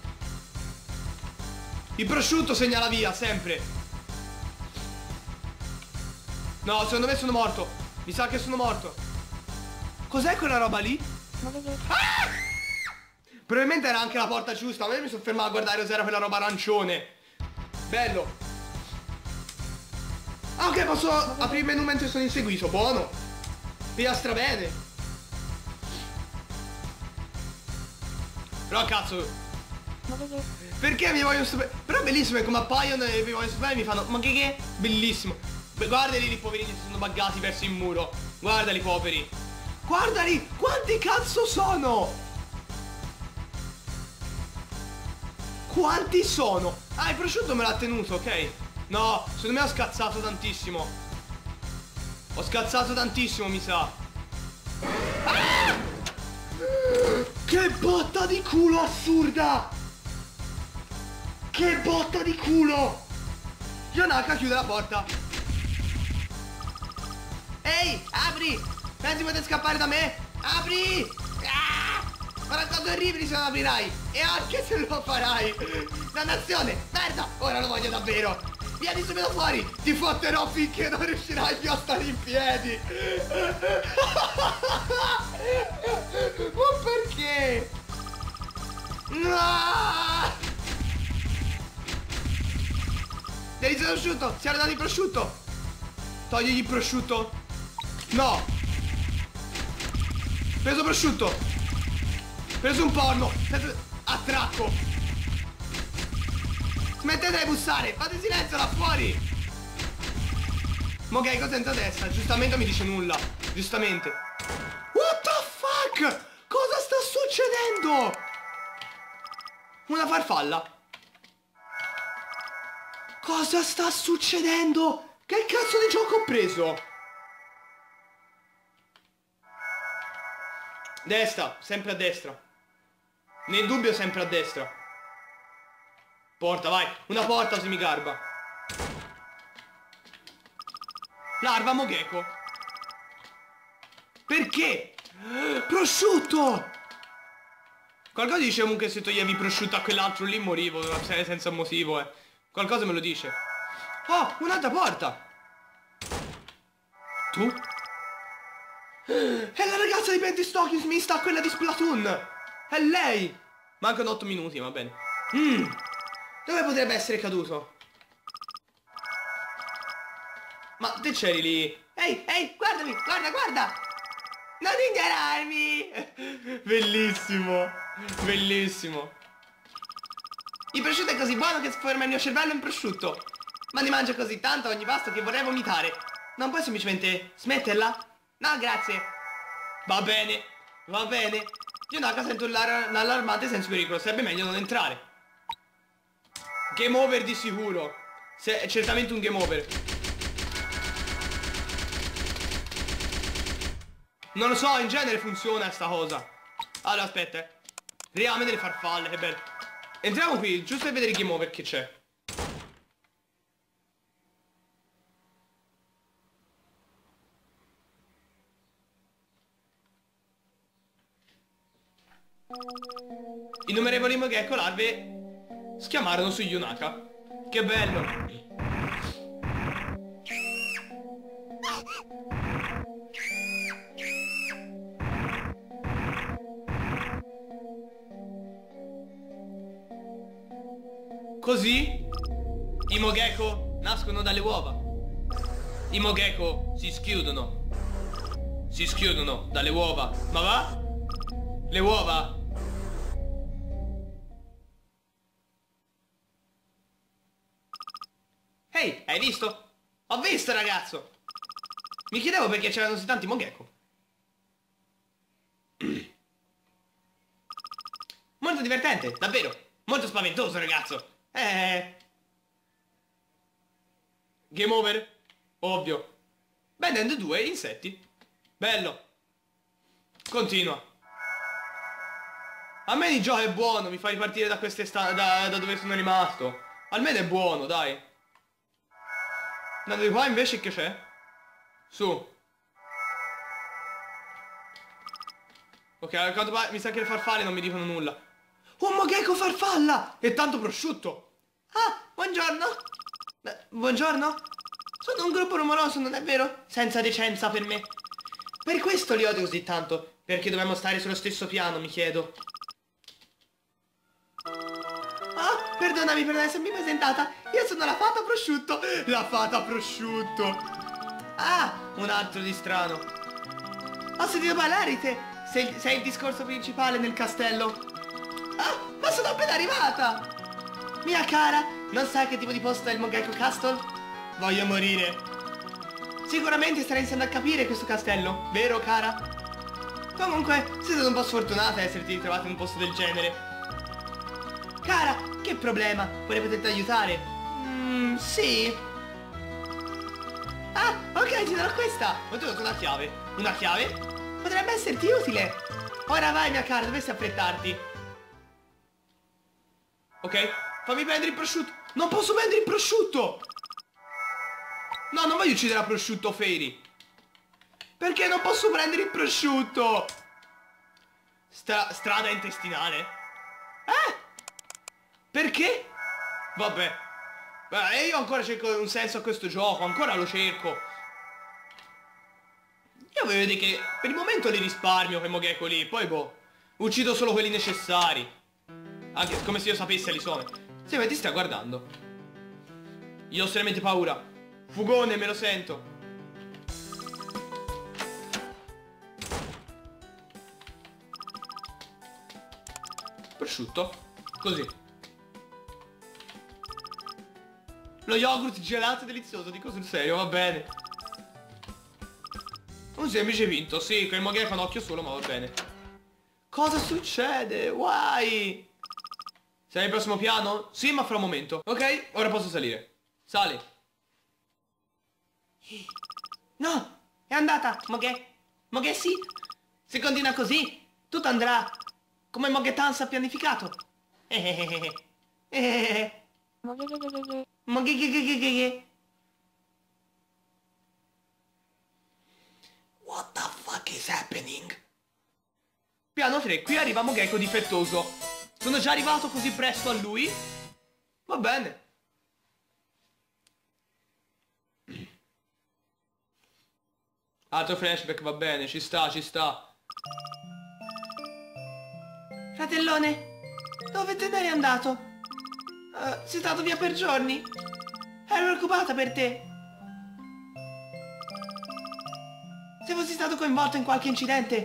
Il prosciutto segna la via, sempre. No, secondo me sono morto. Mi sa che sono morto. Cos'è quella roba lì? Ah! Probabilmente era anche la porta giusta. Ma io mi sono fermato a guardare cos'era quella roba arancione. Bello. Ah, ok, posso aprire il menu mentre sono inseguito. Buono. Piastra bene. Però cazzo, mogege. Perché mi vogliono stupire? Però è bellissimo è come appaiono e mi vogliono stupire e mi fanno ma che che? Bellissimo. Beh, guardali lì poverini si sono buggati verso il muro. Guardali poveri. Guardali quanti cazzo sono. Quanti sono? Ah il prosciutto me l'ha tenuto, ok. No, secondo me ho scazzato tantissimo. Ho scazzato tantissimo mi sa. Ah! Che botta di culo assurda. Che botta di culo. Yonaka chiude la porta. Ehi, apri! Pensi di poter scappare da me? Apri! Ah! Farà cose orribili se non aprirai! E anche se lo farai! Dannazione! Merda! Ora lo voglio davvero! Vieni subito fuori! Ti fotterò finché non riuscirai più a stare in piedi! Ma perché? No! Delizia di prosciutto! Si è dato il prosciutto! Togli il prosciutto! No! Preso prosciutto! Preso un porno! Attracco! Smettete di bussare! Fate silenzio là fuori! Mogeko senza testa, giustamente mi dice nulla. Giustamente. What the fuck? Cosa sta succedendo? Una farfalla. Cosa sta succedendo? Che cazzo di gioco ho preso? Destra, sempre a destra. Nel dubbio sempre a destra. Porta, vai. Una porta se mi garba. Larva Mogeko. Perché? Prosciutto! Qualcosa dice comunque se toglievi prosciutto a quell'altro lì morivo senza motivo, eh. Qualcosa me lo dice. Oh, un'altra porta. Tu? È la ragazza di Penty Stockings mista a quella di Splatoon. È lei. Mancano otto minuti, va bene. Mm. Dove potrebbe essere caduto? Ma te c'eri lì? Ehi, ehi, guardami, guarda, guarda. Non ignorarmi. Bellissimo. Bellissimo. Il prosciutto è così buono che sforma il mio cervello in prosciutto. Ma ne mangio così tanto ogni pasto che vorrei vomitare. Non puoi semplicemente smetterla? No, grazie. Va bene, va bene. Yonaka sento l'allarmante senso pericolo. Sarebbe meglio non entrare. Game over di sicuro. Se, è certamente un game over. Non lo so, in genere funziona sta cosa. Allora, aspetta, eh. Riame delle farfalle, che bello. Entriamo qui, giusto per vedere il game over che c'è. Innumerevoli Mogeko larve schiamarono su Yonaka. Che bello. Così i Mogeko nascono dalle uova. I Mogeko si schiudono. Si schiudono dalle uova. Ma va? Le uova. Ehi, hai visto? Ho visto, ragazzo. Mi chiedevo perché c'erano così tanti Mogeko. Molto divertente, davvero. Molto spaventoso, ragazzo. Eh... Game over? Ovvio. Band End due, insetti. Bello. Continua. A me il gioco è buono, mi fa ripartire da queste sta da, da dove sono rimasto. Almeno è buono, dai. Andando di qua invece che c'è? Su. Ok, a quanto pare mi sa che le farfalle non mi dicono nulla. Un Mogeko farfalla! E tanto prosciutto! Ah, buongiorno! Beh, buongiorno? Sono un gruppo rumoroso, non è vero? Senza decenza per me. Per questo li odio così tanto. Perché dobbiamo stare sullo stesso piano, mi chiedo. Ah, perdonami per non essermi presentata. Io sono la fata prosciutto. La fata prosciutto. Ah, un altro di strano. Ho sentito parlare di te. Sei, sei il discorso principale nel castello. Ah, ma sono appena arrivata! Mia cara, non sai che tipo di posto è il Mogeko Castle? Voglio morire. Sicuramente stai iniziando a capire questo castello, vero cara? Comunque, sei stata un po' sfortunata a esserti ritrovata in un posto del genere. Cara, che problema? Vorrei poterti aiutare? Mmm, sì. Ah, ok, ti darò questa. Ho trovato una chiave. Una chiave? Potrebbe esserti utile. Ora vai, mia cara, dovresti affrettarti. Ok, fammi prendere il prosciutto. Non posso prendere il prosciutto. No, non voglio uccidere la prosciutto Fairy. Perché non posso prendere il prosciutto? Stra strada intestinale? Eh? Perché? Vabbè. Beh, io ancora cerco un senso a questo gioco, ancora lo cerco. Io voglio vedere che per il momento li risparmio quei Mogeko lì, poi boh, uccido solo quelli necessari. Anche come se io sapessi li sono. Sì, ma ti stai guardando. Io ho seriamente paura. Fugone, me lo sento. Prosciutto. Così. Lo yogurt gelato delizioso, dico sul serio, va bene. Un semplice vinto, sì, quel Mogeko fa un occhio solo, ma va bene. Cosa succede? Why? Sei al prossimo piano? Sì, ma fra un momento. Ok, ora posso salire. Sali. No, è andata, Mogè. Mogè sì. Se continua così, tutto andrà come Mogè-tan ha pianificato. Eh, eh, eh. Mogegegegege. Mogè. What the fuck is happening? Piano tre, qui arriva Mogeko difettoso. Sono già arrivato così presto a lui? Va bene. Altro flashback, va bene, ci sta, ci sta. Fratellone, dove te ne eri andato? Uh, sei stato via per giorni? Ero preoccupata per te. Se fossi stato coinvolto in qualche incidente.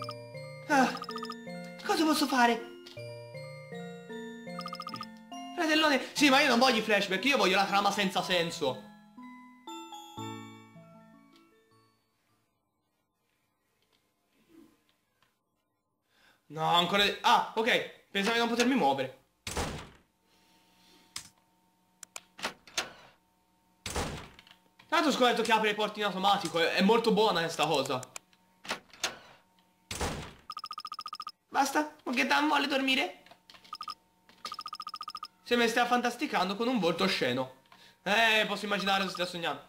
Uh, cosa posso fare? Fratellone, sì, ma io non voglio i flashback, io voglio la trama senza senso. No, ancora... Ah, ok, pensavo di non potermi muovere. Tanto ho scoperto che apre le porte in automatico, è, è molto buona questa cosa. Basta? Mogè-tan vuole dormire? Se me stai fantasticando con un volto osceno. Eh, posso immaginare se stai sognando.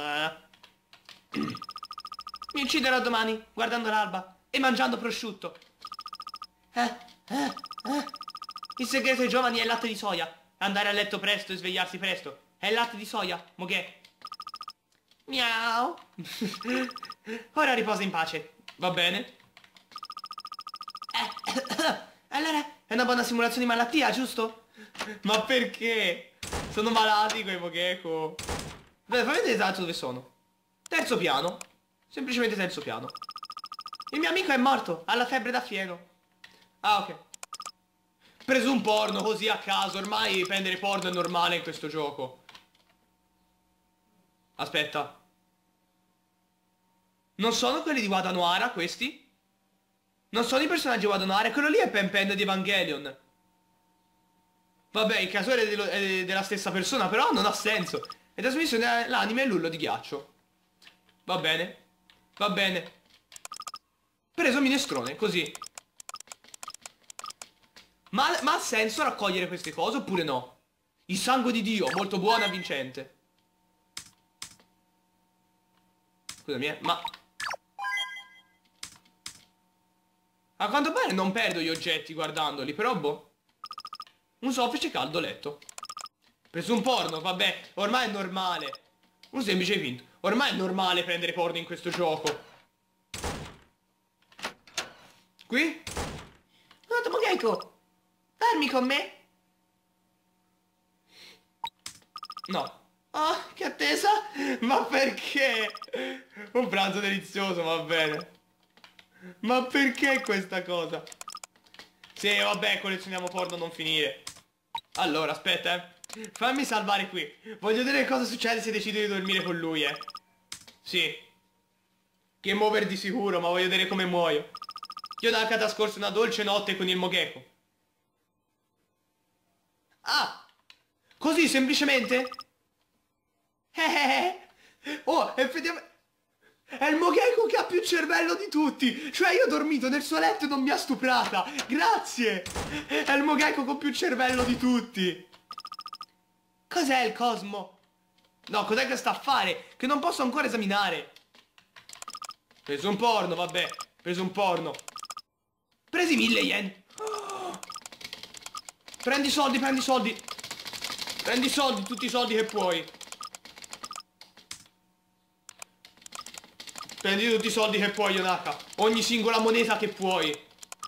Mi ucciderò domani, guardando l'alba e mangiando prosciutto. Eh, eh, eh. Il segreto ai giovani è il latte di soia. Andare a letto presto e svegliarsi presto. È il latte di soia, Mogè. Miau. Ora riposa in pace. Va bene? Eh, allora, è una buona simulazione di malattia, giusto? Ma perché? Sono malati quei Mogeko. Beh, fammi vedere esatto dove sono. Terzo piano. Semplicemente terzo piano. Il mio amico è morto, ha la febbre da fieno. Ah, ok. Preso un porno così a caso. Ormai prendere porno è normale in questo gioco. Aspetta. Non sono quelli di Wada Noara, questi? Non sono i personaggi di Wada Noara, quello lì è Pen Pen di Evangelion. Vabbè, il casore è, dello, è della stessa persona, però non ha senso. È trasmissione l'anime e l'ullo di ghiaccio. Va bene. Va bene. Preso minestrone, così. Ma, ma ha senso raccogliere queste cose oppure no? Il sangue di Dio, molto buono e vincente. Scusami, eh, ma... A quanto pare non perdo gli oggetti guardandoli, però boh. Un soffice caldo letto. Preso un porno, vabbè, ormai è normale. Un semplice finto. Ormai è normale prendere porno in questo gioco. Qui? Guarda, Mogeko! Dormi con me? No. Oh, che attesa? Ma perché? Un pranzo delizioso, va bene. Ma perché questa cosa? Sì, vabbè, collezioniamo porno, non finire. Allora, aspetta, eh. Fammi salvare qui. Voglio vedere cosa succede se decido di dormire con lui, eh. Sì. Game over di sicuro, ma voglio vedere come muoio. Yonaka trascorse una dolce notte con il Mogeko. Ah! Così, semplicemente? Eh, oh, effettivamente... È il Mogeko che ha più cervello di tutti. Cioè io ho dormito nel suo letto e non mi ha stuprata. Grazie. È il Mogeko con più cervello di tutti. Cos'è il Cosmo? No, cos'è che sta a fare? Che non posso ancora esaminare. Preso un porno, vabbè. Preso un porno. Presi mille yen. Prendi i soldi, prendi i soldi. Prendi i soldi, tutti i soldi che puoi. Prendi tutti i soldi che puoi, Yonaka. Ogni singola moneta che puoi.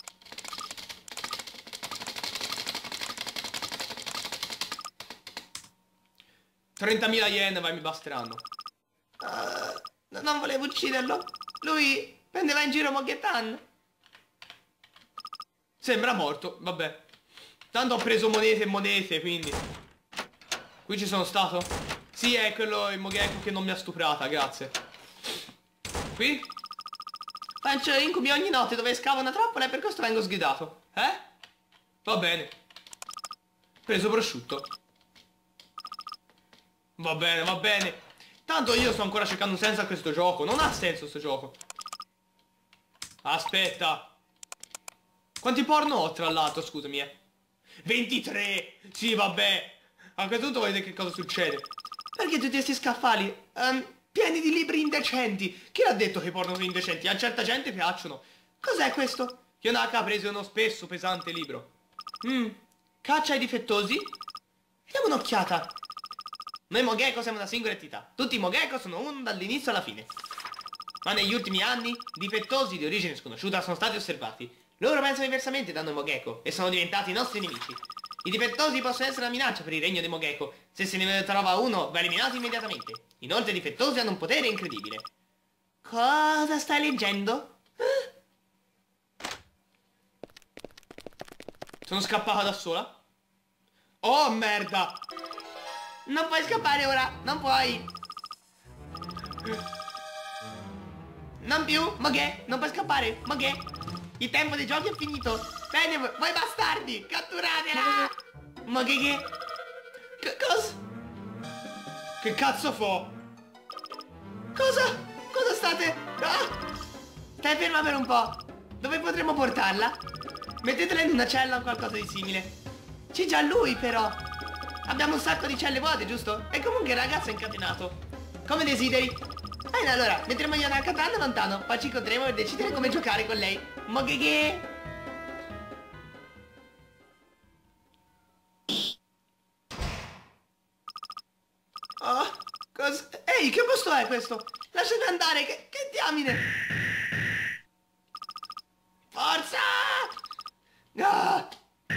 trentamila yen, vai, mi basteranno. Uh, non volevo ucciderlo. Lui prendeva in giro Mogetan. Sembra morto, vabbè. Tanto ho preso monete e monete, quindi. Qui ci sono stato? Sì, è quello il Mogeko che non mi ha stuprata, grazie. Qui? Faccio incubi ogni notte dove scavo una trappola e per questo vengo sgridato. Eh? Va bene. Preso prosciutto. Va bene, va bene. Tanto io sto ancora cercando un senso a questo gioco. Non ha senso questo gioco. Aspetta. Quanti porno ho tra l'altro, scusami, eh? ventitré! Sì, vabbè. A questo punto voglio vedere che cosa succede. Perché tutti questi scaffali? Um, pieni di libri indecenti. Chi l'ha detto che i porno sono indecenti? A certa gente piacciono. Cos'è questo? Yonaka ha preso uno spesso pesante libro. Mmm. Caccia ai difettosi? Diamo un'occhiata. Noi Mogeko siamo una singola entità. Tutti i Mogeko sono uno dall'inizio alla fine. Ma negli ultimi anni, difettosi di origine sconosciuta sono stati osservati. Loro pensano diversamente da noi Mogeko e sono diventati i nostri nemici. I difettosi possono essere una minaccia per il regno dei Mogeko. Se se ne trova uno, va eliminato immediatamente. Inoltre i difettosi hanno un potere incredibile. Cosa stai leggendo? Sono scappata da sola? Oh, merda! Non puoi scappare ora, non puoi. Non più, Mogè, non puoi scappare, Mogè. Il tempo dei giochi è finito. Bene, voi bastardi, catturatela. Mogè che... che cosa? Che cazzo fo? Cosa? Cosa state? Ah! Stai ferma per un po'. Dove potremmo portarla? Mettetela in una cella o qualcosa di simile. C'è già lui però. Abbiamo un sacco di celle vuote, giusto? E comunque il ragazzo è incatenato. Come desideri. Bene, allora, metteremo Yonaka tanto lontano. Poi ci incontreremo per decidere come giocare con lei. Mogege! Oh, cosa? Ehi, che posto è questo? Lasciami andare, che, che diamine! Forza! Ah!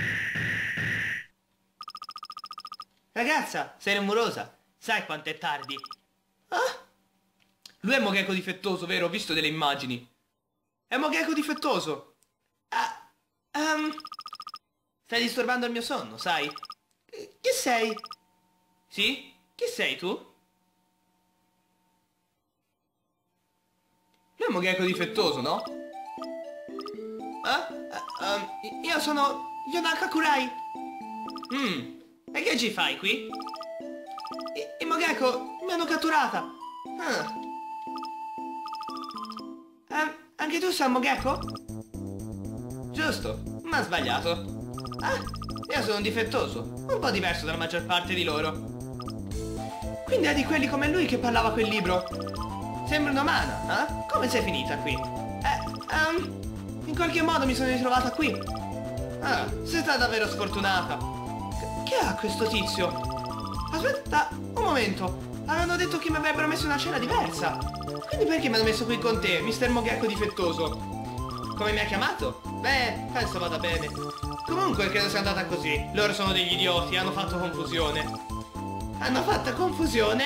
Ragazza, sei rumorosa. Sai quanto è tardi? Ah? Lui è Mogeko difettoso, vero? Ho visto delle immagini. È Mogeko difettoso. Ah, um, stai disturbando il mio sonno, sai? Chi sei? Sì? Chi sei tu? Lui è Mogeko difettoso, no? Ah? Uh, um, io sono Yonaka Kurai. Mmm. E che ci fai qui? I, i Mogeko mi hanno catturata. Ah. Um, anche tu sei un Mogeko? Giusto, ma ha sbagliato. Ah, io sono un difettoso, un po' diverso dalla maggior parte di loro. Quindi è di quelli come lui che parlava quel libro. Sembra un'umana, eh? Come sei finita qui? Eh, um, in qualche modo mi sono ritrovata qui. Ah, sei stata davvero sfortunata. Che ha questo tizio? Aspetta, un momento. Avevano detto che mi avrebbero messo in una cella diversa. Quindi perché mi hanno messo qui con te, mister Mogeko difettoso? Come mi ha chiamato? Beh, penso vada bene. Comunque credo sia andata così. Loro sono degli idioti, hanno fatto confusione. Hanno fatto confusione?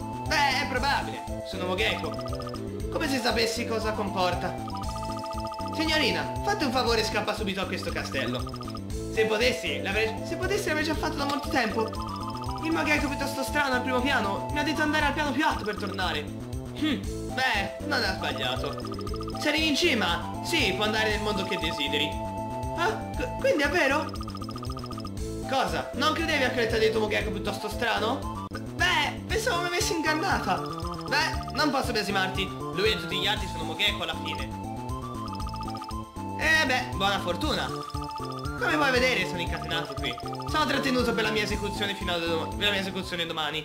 Beh, è probabile. Sono Mogeko. Come se sapessi cosa comporta. Signorina, fate un favore e scappa subito a questo castello. Se potessi, l'avrei... Se potessi l'avrei già fatto da molto tempo. Il Mogeko piuttosto strano al primo piano mi ha detto andare al piano più alto per tornare. Hm, beh, non ha sbagliato. Se arrivi in cima, sì, può andare nel mondo che desideri. Ah, qu- quindi è vero? Cosa? Non credevi a quello che ti ha detto Mogeko piuttosto strano? Beh, pensavo mi avessi ingannata. Beh, non posso biasimarti. Lui e tutti gli altri sono Mogeko alla fine. Eh beh, buona fortuna. Come puoi vedere sono incatenato qui. Sono trattenuto per la mia esecuzione fino a dom- per la mia esecuzione domani.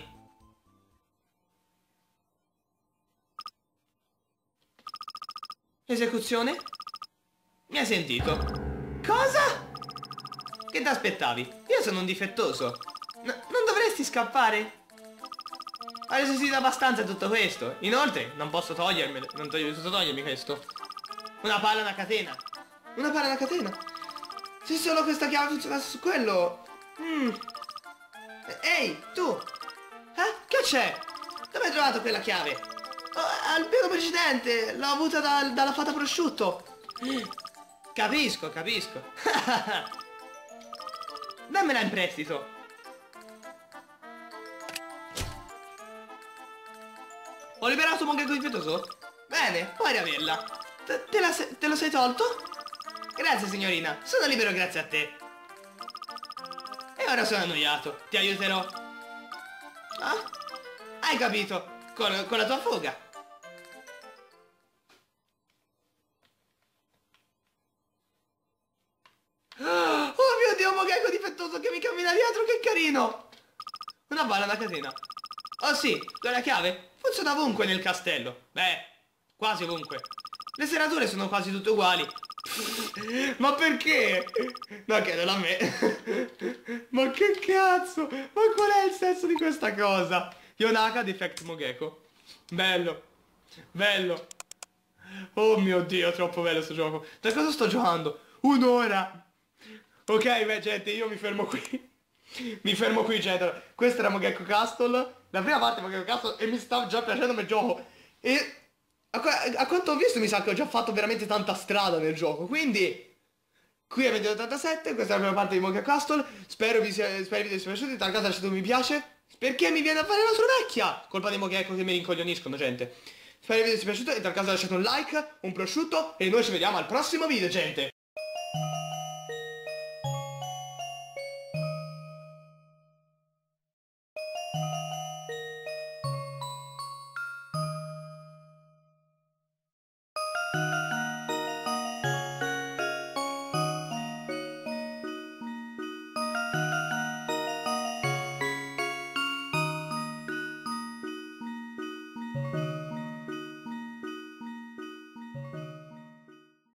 Esecuzione? Mi hai sentito? Cosa? Che ti aspettavi? Io sono un difettoso. N- non dovresti scappare? Hai resistito abbastanza a tutto questo. Inoltre, non posso togliermelo. Non posso togliermi questo. Una palla e una catena. Una palla e una catena? Se solo questa chiave funzionasse su quello... Mm. Ehi, tu! Eh? Che c'è? Dove hai trovato quella chiave? Oh, al piano precedente! L'ho avuta dal- dalla fata prosciutto! Capisco, capisco. Dammela in prestito. Ho liberato Mogeko difettoso? Bene, puoi riaverla. Te, te, la se- te lo sei tolto? Grazie signorina, sono libero grazie a te. E ora sono annoiato, ti aiuterò. Ah? Hai capito? Con, con la tua fuga. Oh mio Dio, Mogeko difettoso che mi cammina dietro, che carino! Una balla, una catena. Oh sì, quella chiave funziona ovunque nel castello. Beh, quasi ovunque. Le serrature sono quasi tutte uguali. Ma perché? No, chiedelo a me. Ma che cazzo? Ma qual è il senso di questa cosa? Yonaka Defect Mogeko. Bello. Bello. Oh mio Dio, troppo bello sto gioco. Da cosa sto giocando? Un'ora. Ok, beh gente, io mi fermo qui. Mi fermo qui, gente. Questa era Mogeko Castle. La prima parte di Mogeko Castle e mi sta già piacendo come gioco. E a, a quanto ho visto mi sa che ho già fatto veramente tanta strada nel gioco. Quindi qui è venti ottantasette, questa è la prima parte di Mogeko Castle. Spero vi sia, spero vi sia piaciuto. In tal caso lasciate un mi piace. Perché mi viene a fare la sua vecchia? Colpa dei Mogeko che mi rincoglioniscono, gente. Spero vi sia piaciuto. In tal caso lasciate un like, un prosciutto e noi ci vediamo al prossimo video, gente.